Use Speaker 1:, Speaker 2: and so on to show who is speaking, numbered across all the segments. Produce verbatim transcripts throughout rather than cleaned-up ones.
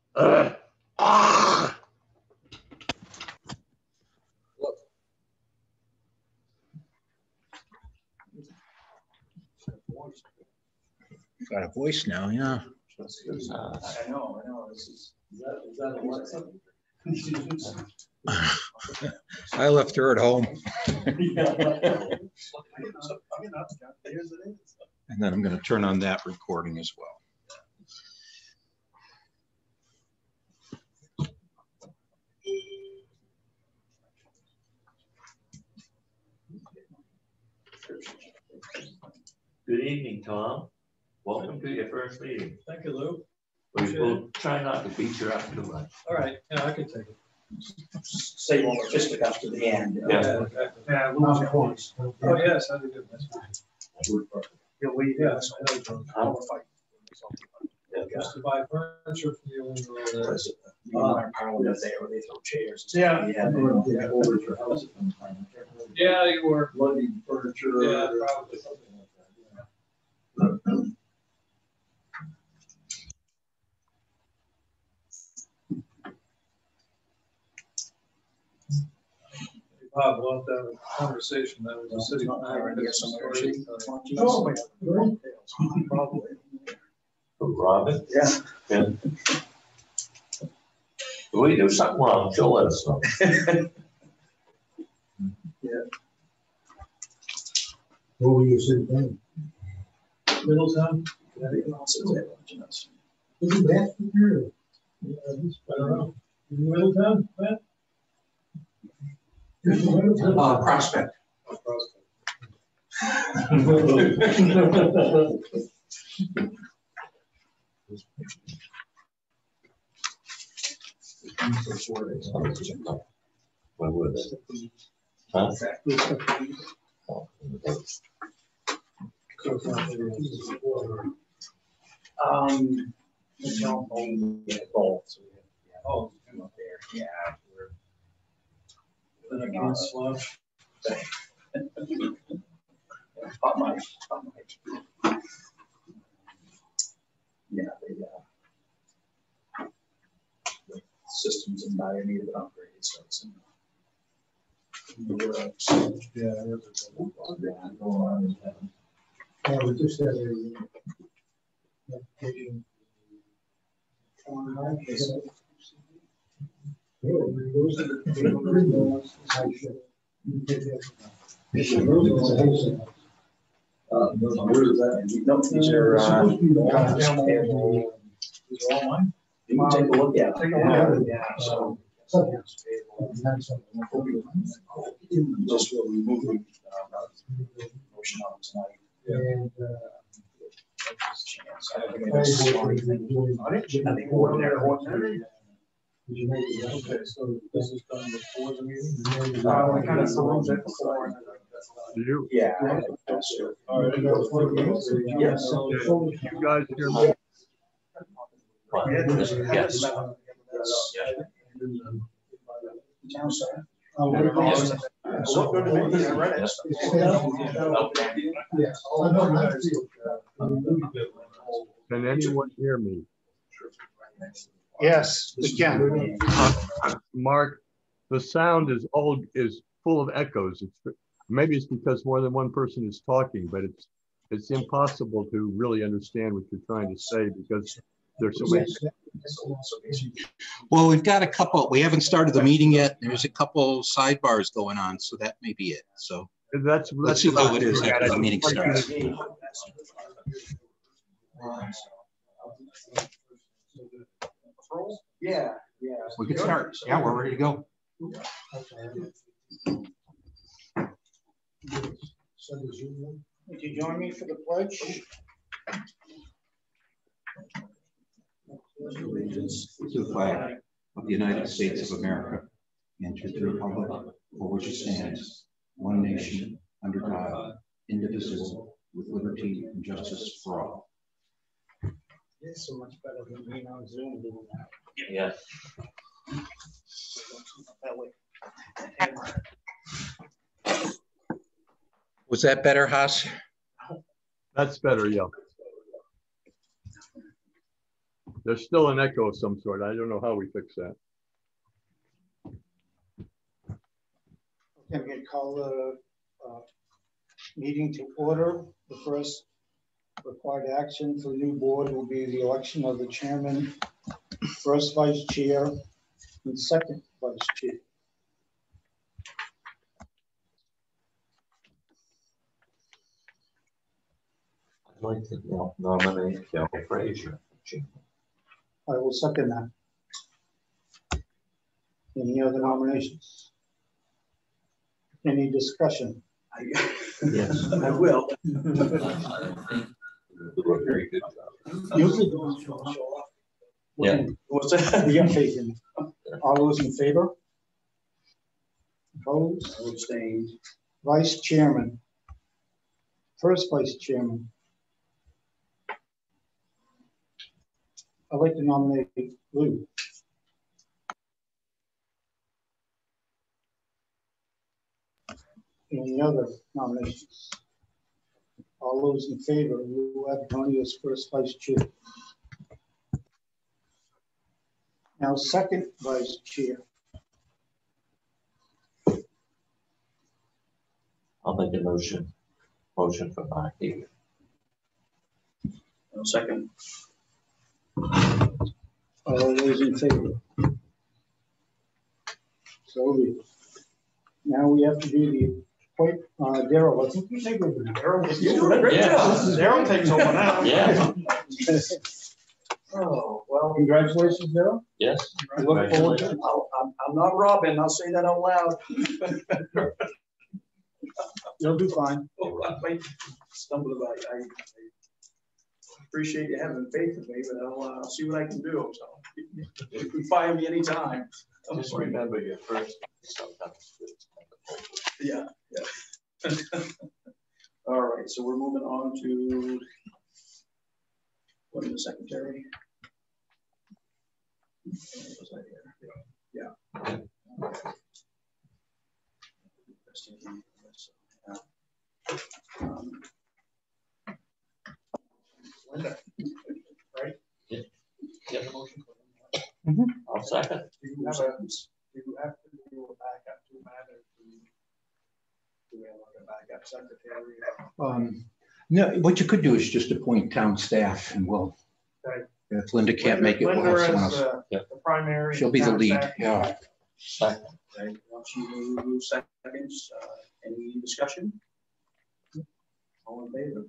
Speaker 1: Uh, ah.
Speaker 2: Got a voice now, yeah.
Speaker 1: I know, I know. This is, is that, is that Alexa?
Speaker 2: I left her at home. And then I'm going to turn on that recording as well.
Speaker 1: Good evening, Tom. Welcome to your first meeting.
Speaker 3: Thank you, Lou.
Speaker 1: We will try not to beat you up too much.
Speaker 3: All right, yeah, I can take it.
Speaker 4: Save all the fisticuffs to the end.
Speaker 1: Yeah.
Speaker 3: exactly. Yeah, Lou's points. Oh, yes, I did good. That's fine.
Speaker 4: Yeah, we,
Speaker 3: Yeah,
Speaker 4: yeah,
Speaker 3: that's
Speaker 4: I know.
Speaker 1: I'll
Speaker 4: fight.
Speaker 3: just to buy furniture for you and all that.
Speaker 4: Uh, Parliament there where they throw chairs.
Speaker 3: Yeah.
Speaker 4: Yeah.
Speaker 3: Yeah, you were.
Speaker 4: Bloody furniture.
Speaker 3: Yeah, probably something like that. Yeah. Bob, we'll have to have a conversation. That was a city.
Speaker 4: Oh, probably.
Speaker 1: Robin?
Speaker 4: Yeah.
Speaker 1: Yeah. If we do something wrong, she'll let us know.
Speaker 4: Yeah.
Speaker 5: Where were you sitting down?
Speaker 3: Middletown?
Speaker 4: Yeah, they can also say that, you know.
Speaker 5: Isn't that here?
Speaker 3: I don't know. You in Middletown, Matt?
Speaker 4: Uh, Prospect.
Speaker 3: Oh, Prospect.
Speaker 1: Why would it? Huh?
Speaker 4: Um, we don't own the gold, so we have, yeah,
Speaker 3: Oh,
Speaker 4: come up there, yeah, we're.
Speaker 3: then I can't slush.
Speaker 4: Pop my, pop my. Yeah, they, uh. the systems in dire need of an upgrade, so it's in. the works.
Speaker 3: Yeah.
Speaker 4: Yeah, going on in heaven.
Speaker 5: Yeah, we just had a application.
Speaker 4: Uh, where is that? No, these are, uh,
Speaker 3: These are all mine?
Speaker 4: you can take a look at
Speaker 3: Take a
Speaker 4: them.
Speaker 3: look at it.
Speaker 4: Yeah, so. Just will remove the, uh, motion on tonight.
Speaker 5: And, uh,
Speaker 4: Chance. I don't think I just saw anything on it. I think ordinary, ordinary.
Speaker 5: did you make it?
Speaker 3: Okay, so this is done before the meeting?
Speaker 4: Uh, we kind of threw that before.
Speaker 6: You,
Speaker 4: Yeah. That's true.
Speaker 3: All right.
Speaker 4: Yes.
Speaker 6: you guys hear me?
Speaker 1: Yes. Yes.
Speaker 4: Town side.
Speaker 5: Oh, what about-
Speaker 4: Yes. So good to meet you. I read it.
Speaker 5: Yes. Oh, no, that's it.
Speaker 6: Can anyone hear me?
Speaker 4: Yes, we can.
Speaker 6: Mark, the sound is old, is full of echoes. It's maybe it's because more than one person is talking, but it's it's impossible to really understand what you're trying to say because there's so many.
Speaker 2: Well, we've got a couple, we haven't started the meeting yet. There's a couple sidebars going on, so that may be it. So
Speaker 6: That's
Speaker 2: let's see how it is after the meeting starts.
Speaker 4: Yeah, yeah.
Speaker 2: We can start. Yeah, we're ready to go.
Speaker 4: Would you join me for the pledge?
Speaker 2: Allegiance to the flag of the United States of America and to the republic for which it stands, one nation, under God, indivisible, with liberty and justice for all.
Speaker 4: It's so much better than being on Zoom doing that.
Speaker 1: Yes.
Speaker 4: That way.
Speaker 2: Was that better, Haas?
Speaker 6: That's better, yeah. there's still an echo of some sort. I don't know how we fix that.
Speaker 5: Okay, I'm going to call the uh, meeting to order. The first required action for the new board will be the election of the chairman, first vice chair, and second vice chair.
Speaker 7: I'd like to nominate Joe Frazier.
Speaker 5: I will second that. Any other nominations? Any discussion?
Speaker 7: Yes.
Speaker 1: I will.
Speaker 7: You do a very good job.
Speaker 5: Usually don't show up.
Speaker 7: Yeah.
Speaker 1: What's that?
Speaker 5: You got faith in me. All those in favor? Opposed?
Speaker 1: Abstained.
Speaker 5: Vice chairman. First vice chairman. I'd like to nominate Lou. Any other nominations? All those in favor, Lou Abitoni as first vice chair. Now, second vice chair.
Speaker 7: I'll make a motion. Motion for Mark Healy.
Speaker 1: No, second.
Speaker 5: All those in favor? So be it. Now we have to do the point, uh, Daryl, I think you take over now.
Speaker 1: Daryl, you're doing a great
Speaker 7: Yeah.
Speaker 1: job. Daryl takes over now.
Speaker 7: Yeah.
Speaker 1: Oh, well,
Speaker 5: Congratulations, Daryl.
Speaker 7: Yes.
Speaker 5: I look forward to it.
Speaker 1: I'll- I'm, I'm not Robin. I'll say that out loud.
Speaker 5: You'll do fine.
Speaker 1: Oh, I might stumble about it. I, I appreciate you having faith in me, but I'll, uh, I'll see what I can do. So you can fire me anytime.
Speaker 7: Just remember your first. Sometimes.
Speaker 1: Yeah, yeah. All right, so we're moving on to what is the secretary? What was I here? Yeah. Um, Linda, right?
Speaker 7: Yeah. Yeah.
Speaker 1: The motion.
Speaker 5: Mhm.
Speaker 7: I'll second.
Speaker 1: Do you have a, do you have to do a backup to matter? Do we have like a backup secretary?
Speaker 2: Um, no, what you could do is just appoint town staff and we'll,
Speaker 1: Okay.
Speaker 2: if Linda can't make it, we'll
Speaker 1: Linda
Speaker 2: have someone
Speaker 1: as,
Speaker 2: else.
Speaker 1: uh,
Speaker 7: Yeah.
Speaker 1: the primary.
Speaker 2: She'll be the
Speaker 1: town
Speaker 2: lead,
Speaker 1: staff.
Speaker 2: yeah.
Speaker 7: Second.
Speaker 1: Okay, once you move seconds, uh, any discussion? All in favor?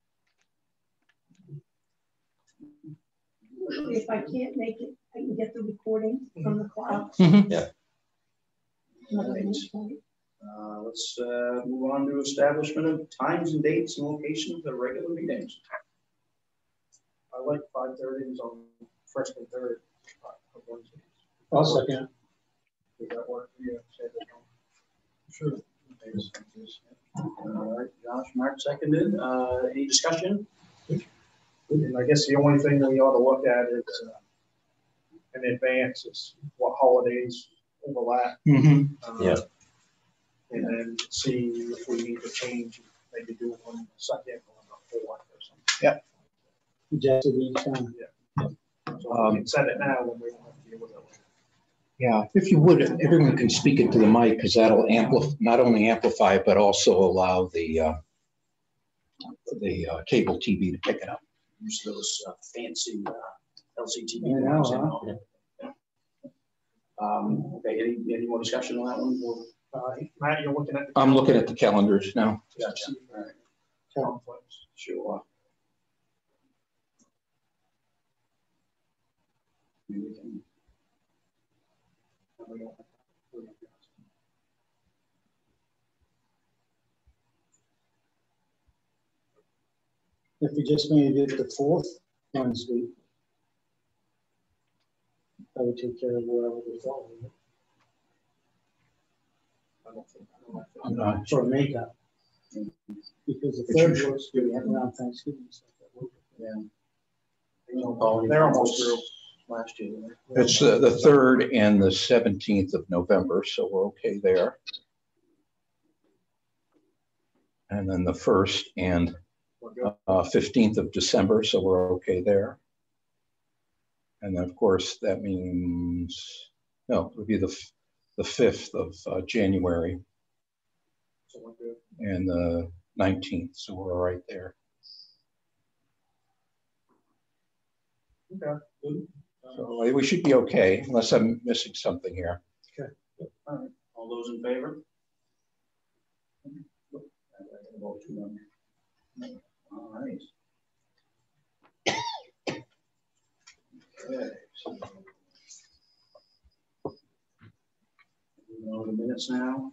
Speaker 8: If I can't make it, I can get the recording from the cloud.
Speaker 2: Mhm.
Speaker 7: Yeah.
Speaker 8: Another
Speaker 1: Right.
Speaker 8: one.
Speaker 1: Uh, let's, uh, move on to establishment of times and dates and locations of regular meetings. I like five thirty is on first and third. of Wednesdays.
Speaker 5: I'll second.
Speaker 1: Does that work for you? Say that, no?
Speaker 5: Sure.
Speaker 1: All right, Josh, Mark seconded. Uh, any discussion? And I guess the only thing we ought to look at is, uh, in advance is what holidays overlap.
Speaker 2: Mhm.
Speaker 1: uh,
Speaker 7: Yeah.
Speaker 1: And then see if we need to change, maybe do it on the second or the fourth or something.
Speaker 5: Just to be fine.
Speaker 1: So we can set it now when we don't have to deal with it later.
Speaker 2: Yeah, if you would, everyone can speak into the mic because that'll amplify, not only amplify, but also allow the, uh, the uh, cable T V to pick it up.
Speaker 1: Use those uh, fancy uh, L C T V.
Speaker 5: I know,
Speaker 1: ones, you
Speaker 5: huh?
Speaker 1: know. Um, okay, any, any more discussion on that one? We'll- Uh, Matt, you're looking at. the
Speaker 2: I'm looking at the calendars now.
Speaker 1: Gotcha. All right. Conflicts, sure. Maybe we can-
Speaker 5: If we just made it the fourth Wednesday, that would take care of wherever we fall.
Speaker 1: I don't think- I don't think-
Speaker 2: I'm not
Speaker 5: For a makeup. Because the
Speaker 2: It's
Speaker 5: third
Speaker 2: usually-
Speaker 5: was really around Thanksgiving. stuff that worked.
Speaker 1: Yeah. They're almost through last year. right?
Speaker 2: It's uh, the third and the seventeenth of November, so we're okay there. And then the first and
Speaker 1: We're good.
Speaker 2: uh, fifteenth of December, so we're okay there. And then, of course, that means, no, it would be the, f- the fifth of uh, January and the nineteenth, so we're right there.
Speaker 1: Okay, good.
Speaker 2: So we should be okay, unless I'm missing something here.
Speaker 1: Okay. All right. All those in favor? All right. Okay. So, we know the minutes now.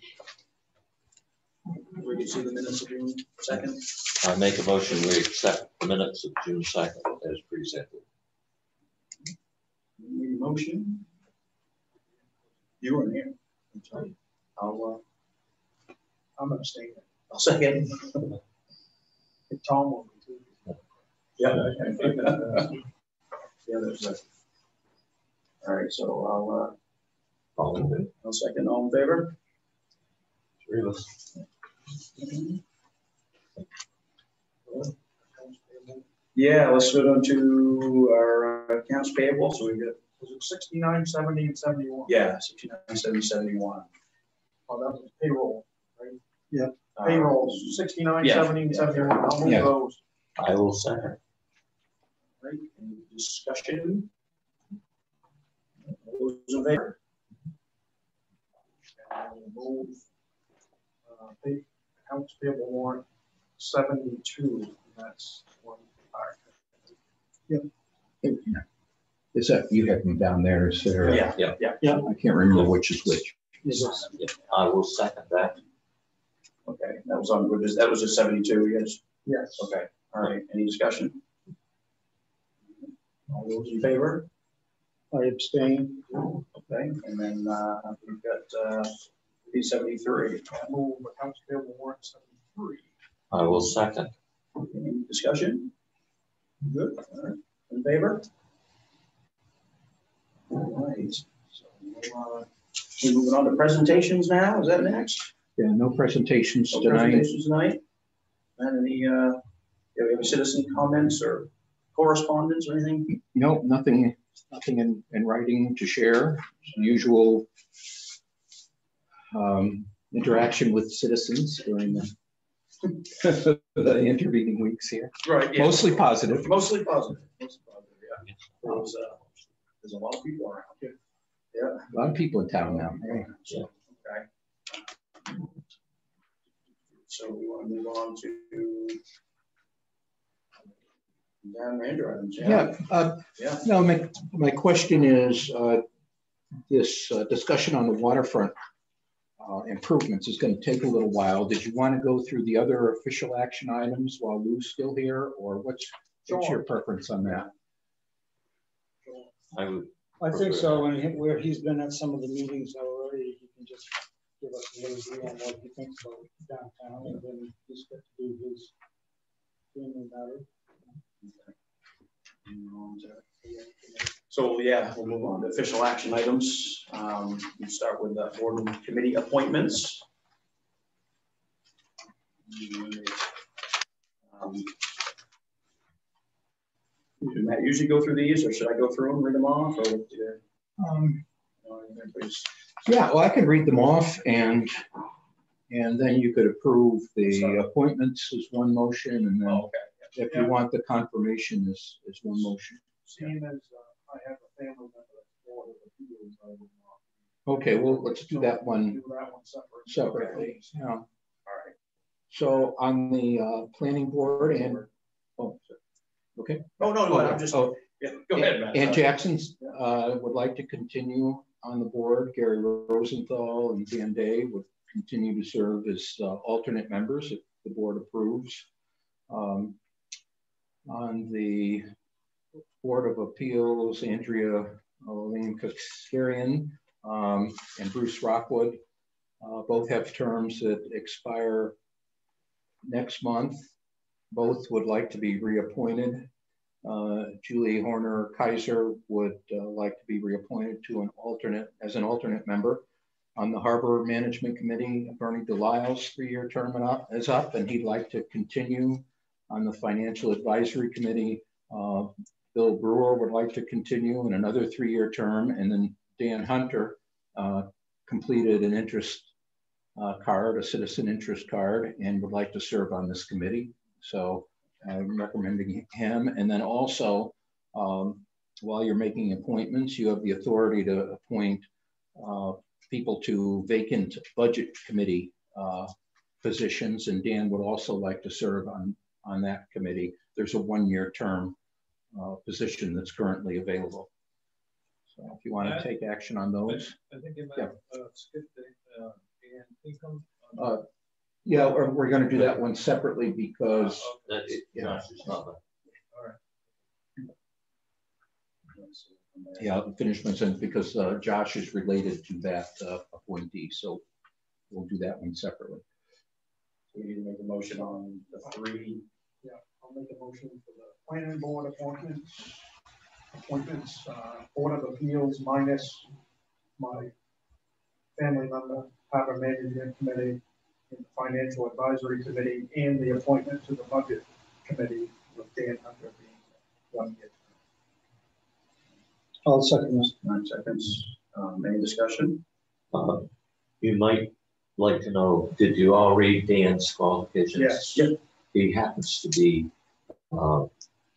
Speaker 1: We can see the minutes of June second.
Speaker 7: I make a motion, we accept the minutes of June second as presented.
Speaker 1: Need a motion? You weren't here. I'm sorry. I'll, uh, I'm gonna stay there. I'll second. Tom will be too. Yeah. Yeah, there's a. All right, so I'll, uh,
Speaker 7: All in favor?
Speaker 1: I'll second. All in favor?
Speaker 7: Three of us.
Speaker 1: Yeah, let's go down to our uh, accounts payable. So we got, was it sixty-nine, seventy, and seventy-one? Yeah, sixty-nine, seventy, seventy-one. Oh, that was payroll, right?
Speaker 5: Yeah.
Speaker 1: Uh, Payroll, sixty-nine, yeah. seventy, and seventy-one. I'll move
Speaker 2: Yeah.
Speaker 1: those.
Speaker 7: I will second.
Speaker 1: Right, any discussion? All those in favor? And we'll move, uh, pay, accounts payable warrant seventy-two, and that's one part.
Speaker 2: Is that, you have them down there, is there?
Speaker 1: Yeah,
Speaker 7: Yeah.
Speaker 1: yeah.
Speaker 5: Yeah.
Speaker 2: I can't remember which is which.
Speaker 5: Yes.
Speaker 7: Yeah, I will second that.
Speaker 1: Okay, that was on, that was a seventy-two, yes?
Speaker 5: Yes.
Speaker 1: Okay, all right, any discussion? All those in favor?
Speaker 5: I abstain.
Speaker 1: Okay, and then, uh, we've got, uh, P seventy-three. Move accounts payable warrant seventy-three.
Speaker 7: I will second.
Speaker 1: Any discussion? Good, all right, in favor? All right, so, uh, we're moving on to presentations now, is that next?
Speaker 2: Yeah, no presentations
Speaker 1: No
Speaker 2: tonight.
Speaker 1: presentations tonight? And any, uh, do you have any citizen comments or correspondence or anything?
Speaker 2: No, nothing, nothing in, in writing to share. Usual um, interaction with citizens during the, the intervening weeks here.
Speaker 1: Right, yeah.
Speaker 2: Mostly positive.
Speaker 1: Mostly positive, mostly positive, yeah. There's, uh, there's a lot of people around. Yeah.
Speaker 2: A lot of people in town now.
Speaker 1: So, okay. So we want to move on to down manager items.
Speaker 2: Yeah, uh,
Speaker 1: Yeah.
Speaker 2: no, my, my question is, uh, this uh, discussion on the waterfront uh, improvements is going to take a little while. Did you want to go through the other official action items while Lou's still here, or what's, what's your preference on that?
Speaker 7: I would.
Speaker 5: I think so, and he- where he's been at some of the meetings already, he can just give us a little view on what he thinks about downtown, and then he's got to do his feeling about it.
Speaker 1: So, yeah, we'll move on to official action items. Um, we start with the board and committee appointments. Um, do Matt usually go through these, or should I go through them, read them off, or? do you-
Speaker 2: Um,
Speaker 1: uh, everybody's-
Speaker 2: yeah, well, I can read them off, and and then you could approve the appointments as one motion, and then
Speaker 1: Oh, okay.
Speaker 2: if you want the confirmation as, as one motion.
Speaker 3: Seeing as uh, I have a family member that's board of appeals, I would not.
Speaker 2: Okay, well, let's do that one
Speaker 3: Do that one separate.
Speaker 2: separately. Yeah.
Speaker 1: All right.
Speaker 2: So on the uh, planning board and, oh, okay.
Speaker 1: Oh, no, no, I'm just,
Speaker 2: Oh,
Speaker 1: yeah, go ahead, Matt.
Speaker 2: Ann Jackson's uh, would like to continue on the board. Gary Rosenthal and Dan Day would continue to serve as uh, alternate members if the board approves. Um, on the Board of Appeals, Andrea Lane Kaskarian um, and Bruce Rockwood uh, both have terms that expire next month. Both would like to be reappointed. Uh, Julie Horner Kaiser would uh, like to be reappointed to an alternate as an alternate member. On the Harbor Management Committee, Bernie Delisle's three-year term up, is up, and he'd like to continue. On the Financial Advisory Committee, uh, Bill Brewer would like to continue in another three-year term, and then Dan Hunter uh, completed an interest uh, card, a citizen interest card, and would like to serve on this committee. So I'm recommending him. And then also, um, while you're making appointments, you have the authority to appoint uh, people to vacant budget committee uh, positions, and Dan would also like to serve on, on that committee. There's a one-year term uh, position that's currently available. So if you want to take action on those.
Speaker 3: I think you might
Speaker 2: yeah.
Speaker 3: uh, skip the uh, Dan income.
Speaker 2: Uh, yeah, we're, we're going to do that one separately because
Speaker 7: uh, that's,
Speaker 2: it, yeah.
Speaker 7: no, it's not that.
Speaker 3: All right.
Speaker 2: Yeah, finish my sentence because uh, Josh is related to that uh, appointee, so we'll do that one separately.
Speaker 1: So we need to make a motion on the three.
Speaker 3: Yeah, I'll make a motion for the planning board appointments. Appointments, uh, Board of Appeals minus my family member, Harbor Management Committee, and the Financial Advisory Committee, and the appointment to the Budget Committee with Dan Hunter being one year.
Speaker 5: I'll second this.
Speaker 1: Nine seconds. Um, any discussion?
Speaker 7: Uh, you might like to know, did you all read Dan's qualifications?
Speaker 1: Yes. Yep.
Speaker 7: He happens to be, uh,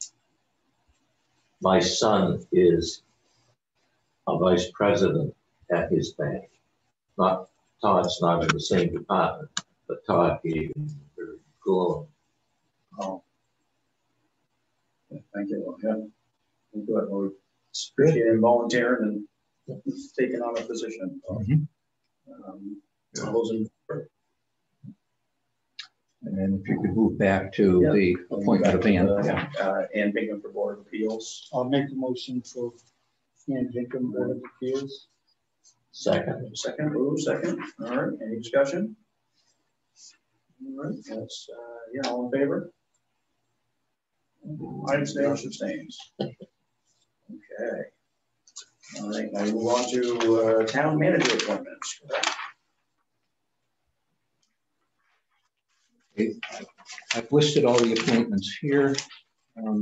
Speaker 7: my son is a vice president at his bank. Not, Todd's not in the same department, but Todd gave him very cool.
Speaker 1: Oh. Yeah, thank you. Yeah. Good. Well, appreciate him volunteering and taking on a position.
Speaker 2: Mm-hmm.
Speaker 1: um, yeah. Those in
Speaker 2: And then if you could move back to
Speaker 1: yeah.
Speaker 2: the appointment of Ann.
Speaker 1: Uh,
Speaker 2: yeah.
Speaker 1: uh, Ann Bingham for Board of Appeals.
Speaker 5: I'll make the motion for Ann Bingham, Board of Appeals.
Speaker 7: Second.
Speaker 1: Second, move second. All right, any discussion? All right, that's, uh, yeah, all in favor? I abstain, abstains. Okay. All right, now we move on to uh, town manager appointments.
Speaker 2: Okay. I've listed all the appointments here. Um,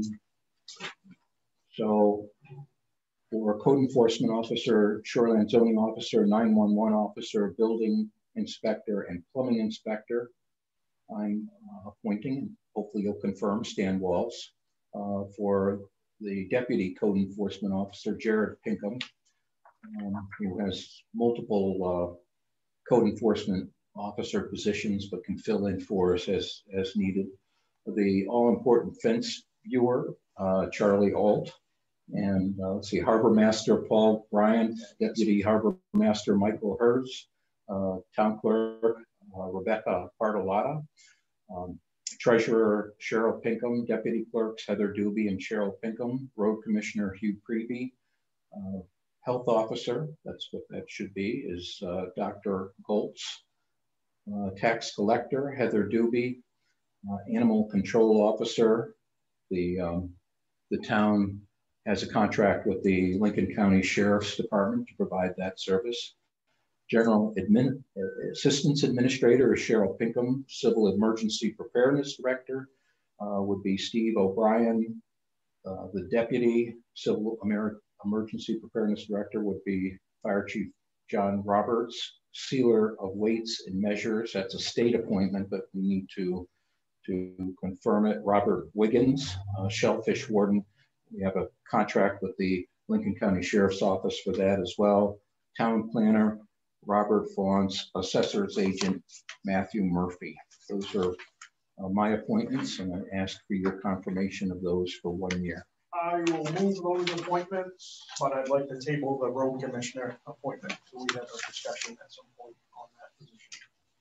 Speaker 2: so for code enforcement officer, shoreline zoning officer, nine one one officer, building inspector, and plumbing inspector, I'm uh, appointing, hopefully you'll confirm, Stan Walls. Uh, for the deputy code enforcement officer, Jared Pinkham, um, who has multiple uh, code enforcement officer positions, but can fill in for us as, as needed. The all-important fence viewer, uh, Charlie Alt, and uh, let's see, Harbor Master Paul Bryant, Deputy Harbor Master Michael Herz, uh, Town Clerk uh, Rebecca Bartolotta, um, Treasurer Cheryl Pinkham, Deputy Clerks Heather Doobie and Cheryl Pinkham, Road Commissioner Hugh Creevy, uh, Health Officer, that's what that should be, is uh, Doctor Goltz, uh, Tax Collector Heather Doobie, uh, Animal Control Officer. The, um, the town has a contract with the Lincoln County Sheriff's Department to provide that service. General Admin, uh, Assistance Administrator is Cheryl Pinkham. Civil Emergency Preparedness Director uh, would be Steve O'Brien. Uh, the Deputy Civil Amer Emergency Preparedness Director would be Fire Chief John Roberts. Sealer of Weights and Measures, that's a state appointment, but we need to, to confirm it. Robert Wiggins, uh, Shellfish Warden. We have a contract with the Lincoln County Sheriff's Office for that as well. Town Planner, Robert Fawns, Assessor's Agent, Matthew Murphy. Those are uh, my appointments, and I ask for your confirmation of those for one year.
Speaker 3: I will move those appointments, but I'd like to table the road commissioner appointment so we have a discussion at some point on that position.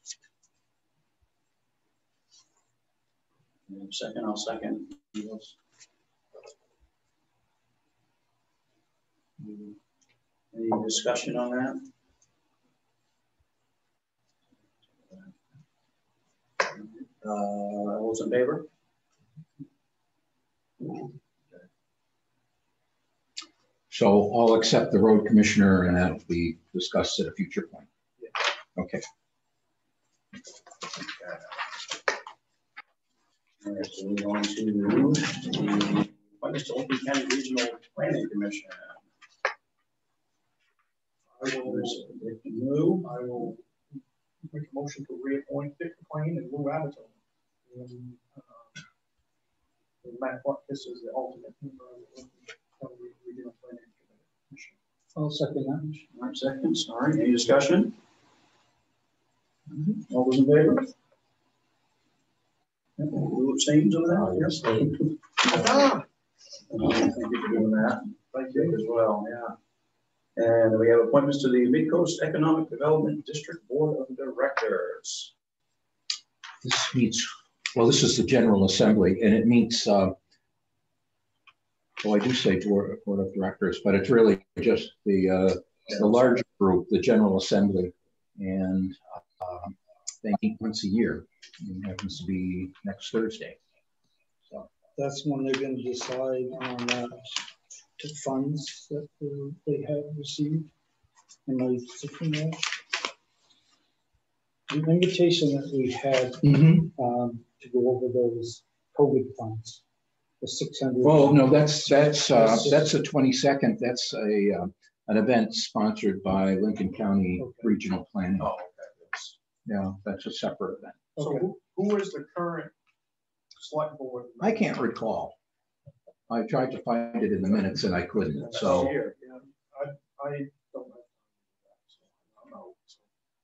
Speaker 1: Second, I'll second. Yes. Any discussion on that? Uh, all those in favor?
Speaker 2: So I'll accept the road commissioner, and that'll be discussed at a future point.
Speaker 3: Yeah.
Speaker 2: Okay.
Speaker 1: All right, so we're going to the appointments to Oakland County Regional Planning Commission.
Speaker 3: I will, Lou, I will make a motion to reappoint Dick McLean and Lou Abbott. And, uh, and Matt Butkus is the alternate member of the Oakland County Regional Planning Commission.
Speaker 5: I'll second that.
Speaker 1: All right, seconds. All right, any discussion? All those in favor? Who abstains on that? Yes. Ah. Thank you for doing that. Thank you as well, yeah. And we have appointments to the Mid-Coast Economic Development District Board of Directors.
Speaker 2: This meets, well, this is the General Assembly, and it meets, uh, well, I do say Board, Board of Directors, but it's really just the, uh, the larger group, the General Assembly, and uh, they meet once a year. It happens to be next Thursday. So
Speaker 5: That's when they're going to decide on uh, the funds that uh, they have received. And I thinking that the invitation that we had
Speaker 2: mm-hmm.
Speaker 5: um, to go over those COVID funds, the six hundred.
Speaker 2: Oh no, that's that's uh, that's the twenty-second. That's a uh, an event sponsored by Lincoln County okay. Regional Planning.
Speaker 1: Oh, okay.
Speaker 2: Yeah, that's a separate event.
Speaker 1: So
Speaker 3: Okay.
Speaker 1: who, who is the current select board?
Speaker 2: I can't recall. I tried to find it in the minutes and I couldn't. So
Speaker 1: here, yeah, I, I don't know. So I don't know. So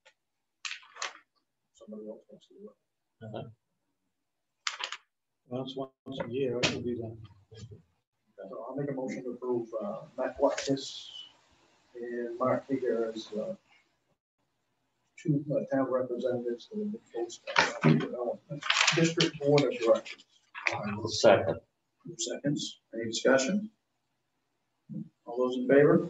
Speaker 1: somebody else wants to do it.
Speaker 5: Uh-huh. Once once a year, I can do that.
Speaker 1: So I'll make a motion to approve uh, Matt Watkiss and Mark Hager as uh, two uh, town representatives to the Mid-Coast Development District Board of Directors.
Speaker 7: Second.
Speaker 1: Two seconds. Any discussion? All those in favor?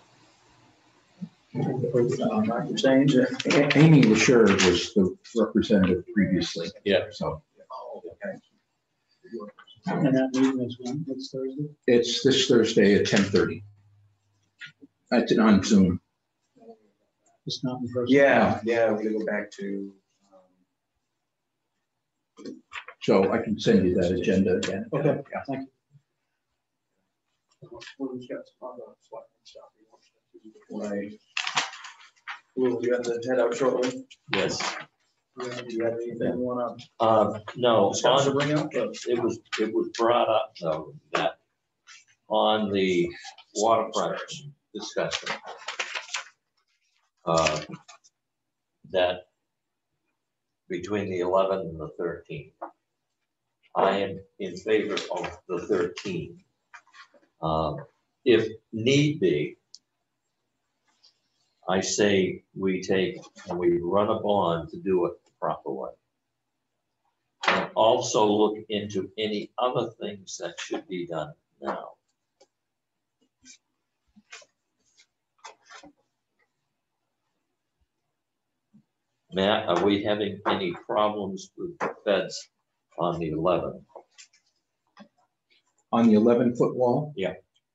Speaker 1: Uh, Mark abstains.
Speaker 2: Amy LaSure was the representative previously.
Speaker 7: Yeah.
Speaker 2: So.
Speaker 1: Okay.
Speaker 5: And that meeting is when? Next Thursday?
Speaker 2: It's this Thursday at ten thirty. It's on Zoom.
Speaker 5: It's not in person.
Speaker 1: Yeah, yeah, we're gonna go back to. Um,
Speaker 2: so I can send you that agenda again.
Speaker 5: Okay,
Speaker 2: yeah.
Speaker 5: Thank you.
Speaker 1: Lou's got some other selectmen stuff he wants to do. Right. Lou, you have to head out shortly.
Speaker 7: Yes.
Speaker 1: Yeah, do you have anything you wanna
Speaker 7: Uh, no,
Speaker 1: discuss or
Speaker 7: on,
Speaker 1: bring up?
Speaker 7: it was it was brought up though that on the waterfront discussion, uh, that between the eleventh and the thirteenth, I am in favor of the thirteenth. Um, if need be, I say we take and we run a bond to do it the proper way. And also look into any other things that should be done now. Matt, are we having any problems with the feds on the eleventh?
Speaker 2: On the eleven foot wall?
Speaker 7: Yeah.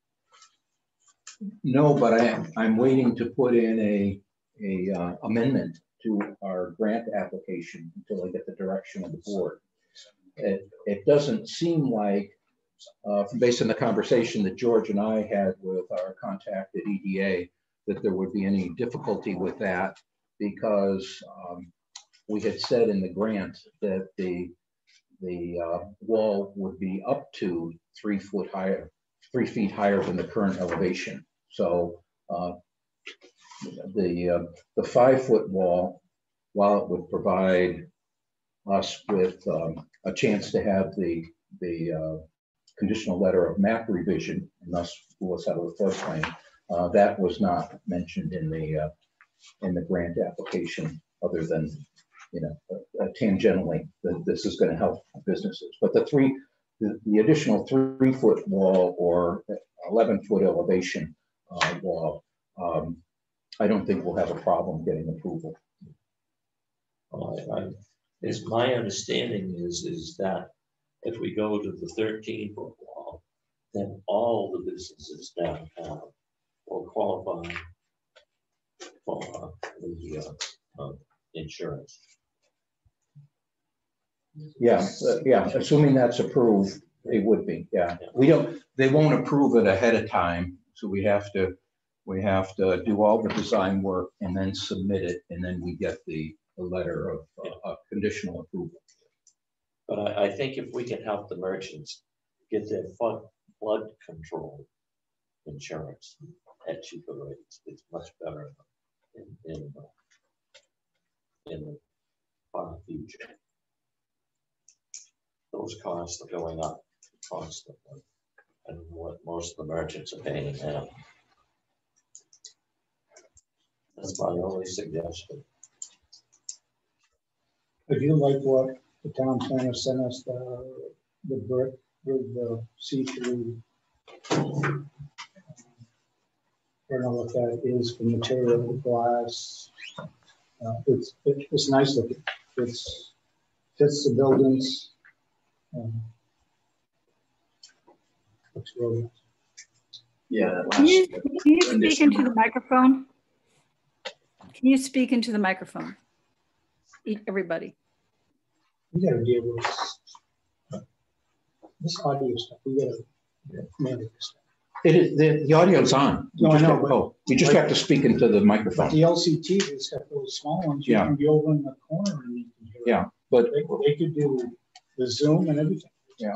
Speaker 2: No, but I am, I'm waiting to put in a, a uh, amendment to our grant application until I get the direction of the board. It, it doesn't seem like, uh, based on the conversation that George and I had with our contact at E D A, that there would be any difficulty with that because um, we had said in the grant that the, the uh, wall would be up to three foot higher, three feet higher than the current elevation. So uh, the uh, the five foot wall, while it would provide us with um, a chance to have the the uh, conditional letter of map revision and thus pull us out of the floodplain, uh, that was not mentioned in the uh, in the grant application, other than you know uh, tangentially that this is going to help businesses. But the three the, the additional three foot wall or eleven foot elevation uh, wall, um, I don't think we'll have a problem getting approval.
Speaker 7: Oh, I, I, is my understanding is is that if we go to the thirteen foot wall, then all the businesses downtown will qualify for uh, the uh, uh, insurance.
Speaker 2: Yeah, uh, yeah. Assuming that's approved, It would be, yeah. We don't, they won't approve it ahead of time, so we have to, we have to do all the design work and then submit it, and then we get the, the letter of uh, uh, conditional approval.
Speaker 7: But I, I think if we can help the merchants get their flood, flood control insurance at cheaper rates, it's much better in, in, in the far future. Those costs are going up constantly, and what most of the merchants are paying now. That's my only suggestion.
Speaker 5: I do like what the town planner sent us, the, the brick with the see-through. I don't know what that is for material, glass. Uh, it's it, it's nice looking. It's fits the buildings. Um, looks really nice.
Speaker 1: Yeah. That
Speaker 9: Can you,
Speaker 1: last
Speaker 9: can you speak into the microphone? Can you speak into the microphone? E- Everybody.
Speaker 5: We gotta deal with this, this audio stuff. We gotta manage this stuff.
Speaker 2: It is, the, the audio's on.
Speaker 5: No, I know,
Speaker 2: Have,
Speaker 5: but-
Speaker 2: oh, you just have to speak into the
Speaker 5: But
Speaker 2: microphone.
Speaker 5: the L C T has got those small ones. You
Speaker 2: Yeah.
Speaker 5: can be over in the corner and you can hear it.
Speaker 2: Yeah, but
Speaker 5: They, they could do the Zoom and everything.
Speaker 2: Yeah.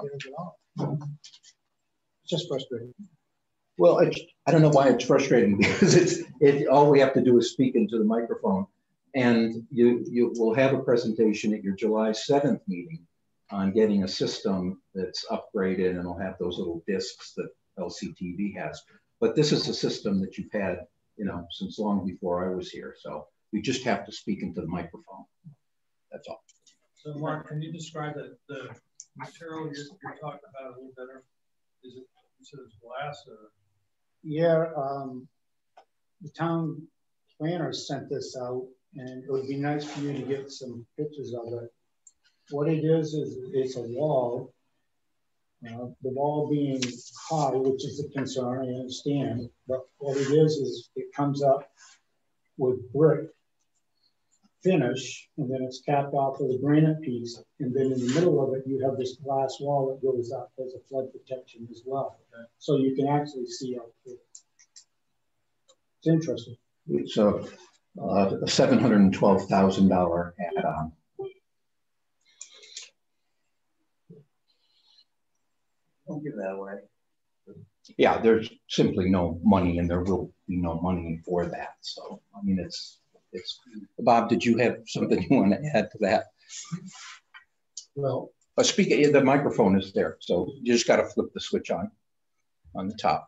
Speaker 5: It's just frustrating.
Speaker 2: well, it's, I don't know why it's frustrating because it's it. All we have to do is speak into the microphone, and you you will have a presentation at your July seventh meeting on getting a system that's upgraded, and it'll have those little discs that L C T V has. But this is a system that you've had, you know, since long before I was here. So we just have to speak into the microphone. That's all.
Speaker 3: So Mark, can you describe the, the material you're, you're talking about a little better? Is it considered glass or?
Speaker 5: Yeah, um, the town planner sent this out, and it would be nice for you to get some pictures of it. What it is, is it's a wall. Uh, the wall being high, which is a concern, I understand, but what it is, is it comes up with brick finish, and then it's capped off with a granite piece, and then in the middle of it, you have this glass wall that goes up as a flood protection as well. Okay. So you can actually see out there. It's interesting.
Speaker 2: It's a, uh, a seven hundred twelve thousand dollar add-on.
Speaker 1: Don't give that away.
Speaker 2: Yeah, there's simply no money, and there will be no money for that. So, I mean, it's, it's, Bob, did you have something you want to add to that?
Speaker 5: Well,
Speaker 2: uh, speak, the microphone is there. So you just got to flip the switch on, on the top.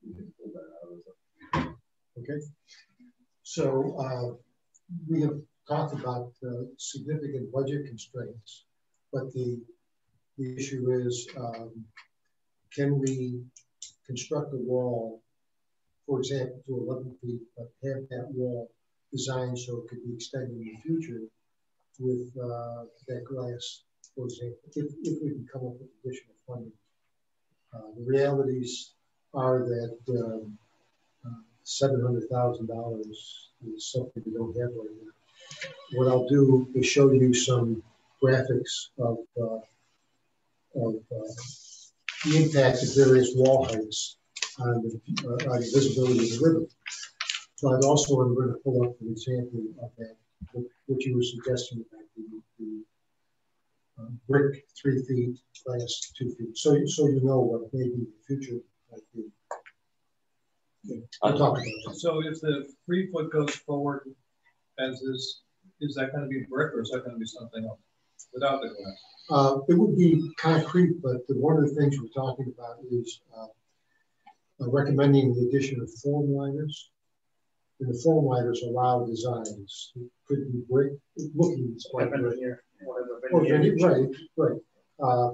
Speaker 10: Okay. So uh, we have talked about uh, significant budget constraints, but the, the issue is, um, can we construct a wall, for example, to eleven feet, but have that wall designed so it could be extended in the future with uh, that glass, for example, if, if we can come up with additional funding. Uh, the realities are that um, uh, seven hundred thousand dollars is something we don't have right now. What I'll do is show you some graphics of, uh, of uh, the impact of various wall heights on the, uh, on the visibility of the river. So I'd also, I'm going to pull up an example of that, what you were suggesting about the, the uh, brick three feet, glass two feet. So, so you know what maybe the future might be. Yeah, we'll talk about that.
Speaker 3: So if the three foot goes forward as is, is that going to be brick or is that going to be something else without the glass?
Speaker 10: Uh, it would be concrete, but the, one of the things we're talking about is uh, uh, recommending the addition of foam liners. And the foam liners allow designs. It could be brick, looking quite
Speaker 1: Whatever
Speaker 10: brick.
Speaker 1: veneer, whatever
Speaker 10: Or
Speaker 1: veneer.
Speaker 10: veneer, right, right. Uh,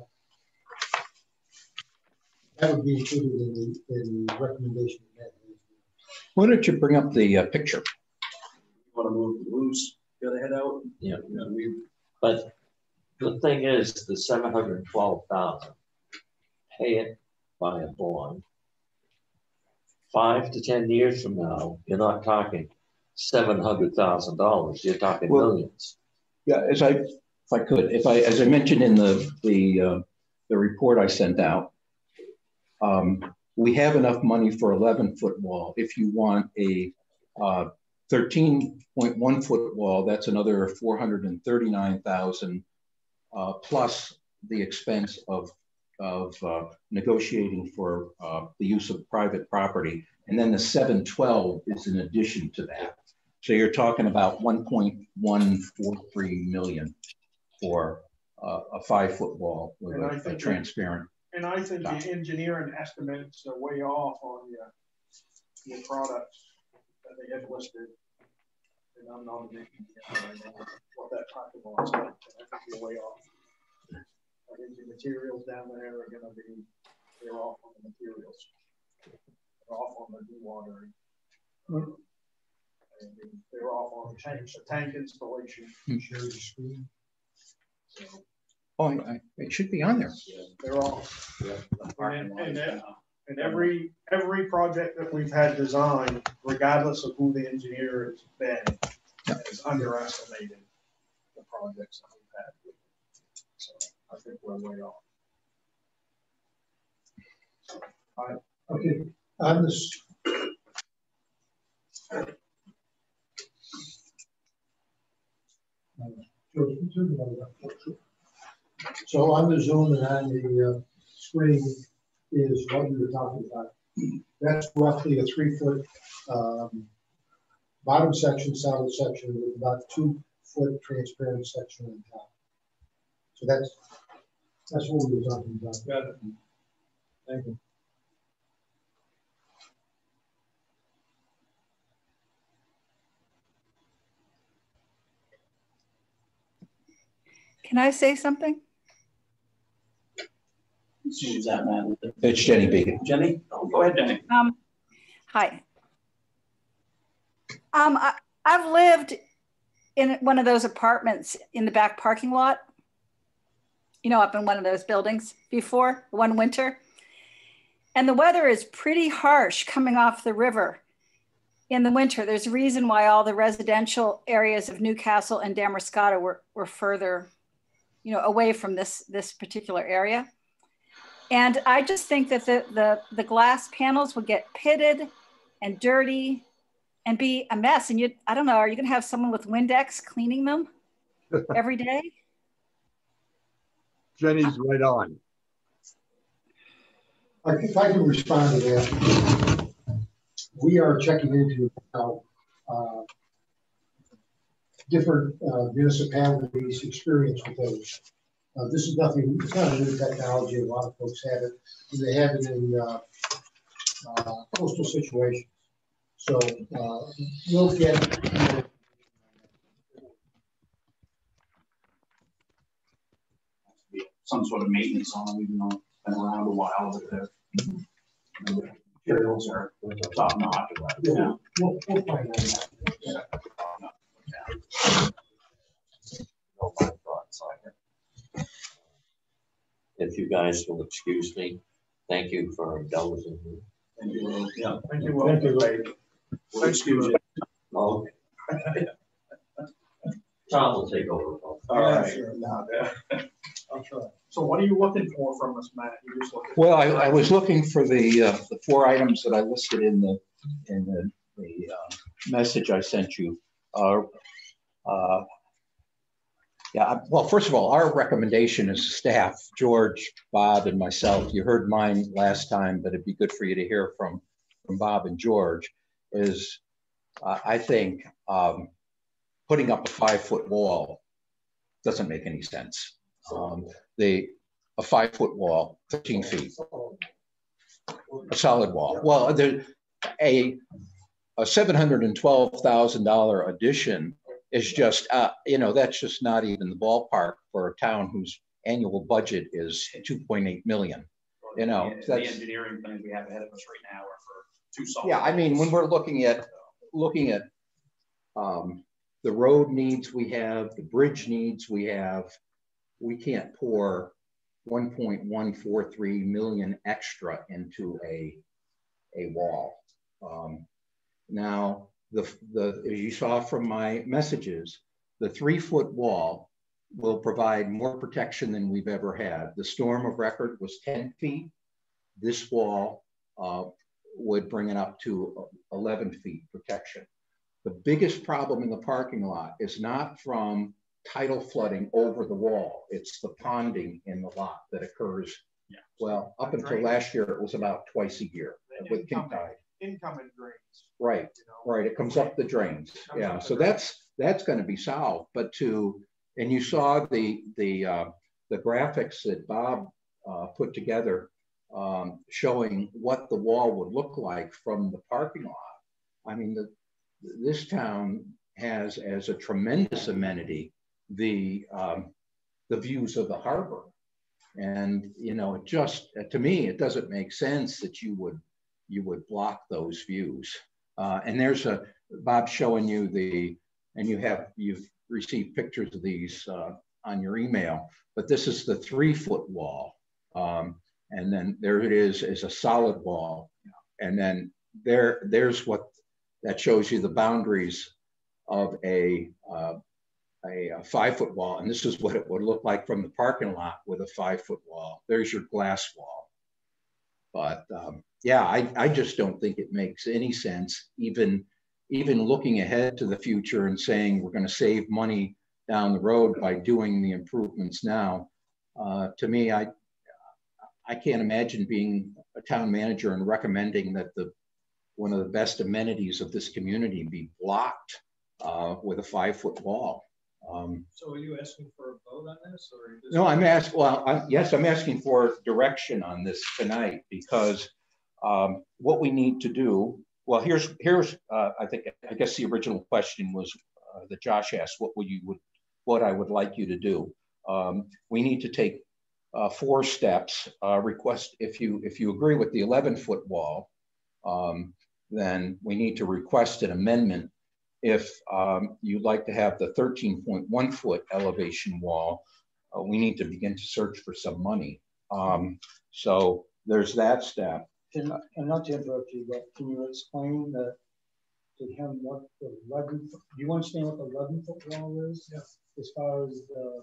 Speaker 10: that would be included in the, in the recommendation.
Speaker 2: Why don't you bring up the uh, picture?
Speaker 1: You want to move the loose, the other head out?
Speaker 7: Yeah.
Speaker 1: You know, we,
Speaker 7: But the thing is, the seven hundred twelve thousand, pay it by a bond. Five to ten years from now, you're not talking seven hundred thousand dollars. You're talking
Speaker 2: well,
Speaker 7: millions.
Speaker 2: Yeah, as I, if I could, if I, as I mentioned in the the uh, the report I sent out. Um, we have enough money for eleven foot wall. If you want a uh, thirteen point one foot wall, that's another four hundred thirty-nine thousand uh, plus the expense of, of uh, negotiating for uh, the use of private property. And then the seven twelve is in addition to that. So you're talking about one point one four three million for uh, a five foot wall with a, a transparent.
Speaker 3: And I think the engineering estimates are way off on your, your products that they have listed. And I'm not an engineer, what that parking lot's like. I think you're way off. I think the materials down there are going to be, they're off on the materials. They're off on the dewatering. Mm-hmm. And they're off on the tanks, the tank installation.
Speaker 10: Share the screen.
Speaker 3: So,
Speaker 2: oh, I, it should be on there.
Speaker 3: Yeah, they're off. Yeah. And, and, and, and every every project that we've had designed, regardless of who the engineer has been, yeah. has underestimated the projects that we've had. So I think we're way off.
Speaker 10: All right. Okay. On this. So on the Zoom and on the uh, screen is what we were talking about. That's roughly a three foot um, bottom section, solid section with about two foot transparent section on top. So that's that's what we were talking about.
Speaker 3: Got it.
Speaker 10: Thank you.
Speaker 9: Can I say something?
Speaker 1: Who's that, man?
Speaker 2: It's Jenny Beacon.
Speaker 1: Jenny? Oh, go ahead, Jenny.
Speaker 9: Um, hi. Um, I, I've lived in one of those apartments in the back parking lot, you know, up in one of those buildings before, one winter. And the weather is pretty harsh coming off the river in the winter. There's a reason why all the residential areas of Newcastle and Damascata were, were further, you know, away from this, this particular area. And I just think that the, the, the glass panels would get pitted and dirty and be a mess. And you, I don't know, are you gonna have someone with Windex cleaning them every day?
Speaker 6: Jenny's right on.
Speaker 10: I think I can respond to that. We are checking into how uh, different uh, municipalities experience with those. Uh, this is nothing, it's not a new technology. A lot of folks have it, and they have it in uh, uh, coastal situations. So uh, we'll get
Speaker 1: some sort of maintenance on them, even though it's been around a while, but the, the materials are top notch.
Speaker 10: Yeah, yeah. We'll, we'll find out. Yeah.
Speaker 7: If you guys will excuse me, thank you for indulging me.
Speaker 1: Thank you. Yeah,
Speaker 3: thank you. Thank you.
Speaker 1: We'll excuse you.
Speaker 7: Okay. Tom will take over.
Speaker 1: All right.
Speaker 3: Sure. No, I'll try. So what are you looking for from us, Matt? You just looking
Speaker 2: well, I, I was looking for the uh, the four items that I listed in the in the, the uh, message I sent you. Uh, uh, yeah. Well, first of all, our recommendation as staff, George, Bob, and myself. You heard mine last time, but it'd be good for you to hear from from Bob and George. Is uh, I think um, putting up a five foot wall doesn't make any sense. Um, the a five foot wall, thirteen feet, a solid wall. Well, there, a a seven hundred and twelve thousand dollar addition is just uh, you know, that's just not even the ballpark for a town whose annual budget is two point eight million. You know,
Speaker 1: the,
Speaker 2: that's,
Speaker 1: the engineering plans we have ahead of us right now are for two solid.
Speaker 2: Yeah, I mean, when we're looking at looking at um, the road needs we have, the bridge needs we have, we can't pour one point one four three million extra into a a wall. Um, now, the the as you saw from my messages, the three foot wall will provide more protection than we've ever had. The storm of record was ten feet. This wall uh, would bring it up to eleven feet protection. The biggest problem in the parking lot is not from tidal flooding over the wall. It's the ponding in the lot that occurs. Yeah. Well, up until last year, it was about twice a year with king tide.
Speaker 3: Incoming drains.
Speaker 2: Right, you know, right. It comes up the drains. Yeah, so that's that's going to be solved. But to and you saw the the uh, the graphics that Bob uh, put together um, showing what the wall would look like from the parking lot. I mean, the, this town has as a tremendous amenity the um, the views of the harbor, and you know, it just to me it doesn't make sense that you would you would block those views. Uh, and there's a Bob showing you the, and you have you've received pictures of these uh, on your email. But this is the three foot wall, um, and then there it is is a solid wall, and then there there's what that shows you the boundaries of a uh, a, a five foot wall, and this is what it would look like from the parking lot with a five foot wall. There's your glass wall. But um, yeah, I, I just don't think it makes any sense, even, even looking ahead to the future and saying we're going to save money down the road by doing the improvements now. Uh, to me, I, I can't imagine being a town manager and recommending that the one of the best amenities of this community be blocked uh, with a five foot wall. Um,
Speaker 4: so are you asking for a vote on this? Or just
Speaker 2: no, I'm asking, well, I'm, yes, I'm asking for direction on this tonight, because um, what we need to do, well, here's, here's uh, I think, I guess the original question was uh, that Josh asked, what would you, would, what I would like you to do. Um, we need to take uh, four steps, uh, request, if you, if you agree with the eleven foot wall, um, then we need to request an amendment. If um, you'd like to have the thirteen point one foot elevation wall, uh, we need to begin to search for some money. Um, so there's that step.
Speaker 5: And, and not to interrupt you, but can you explain that to him what the eleven, do you understand what the eleven foot wall is?
Speaker 4: Yeah.
Speaker 5: As far as the...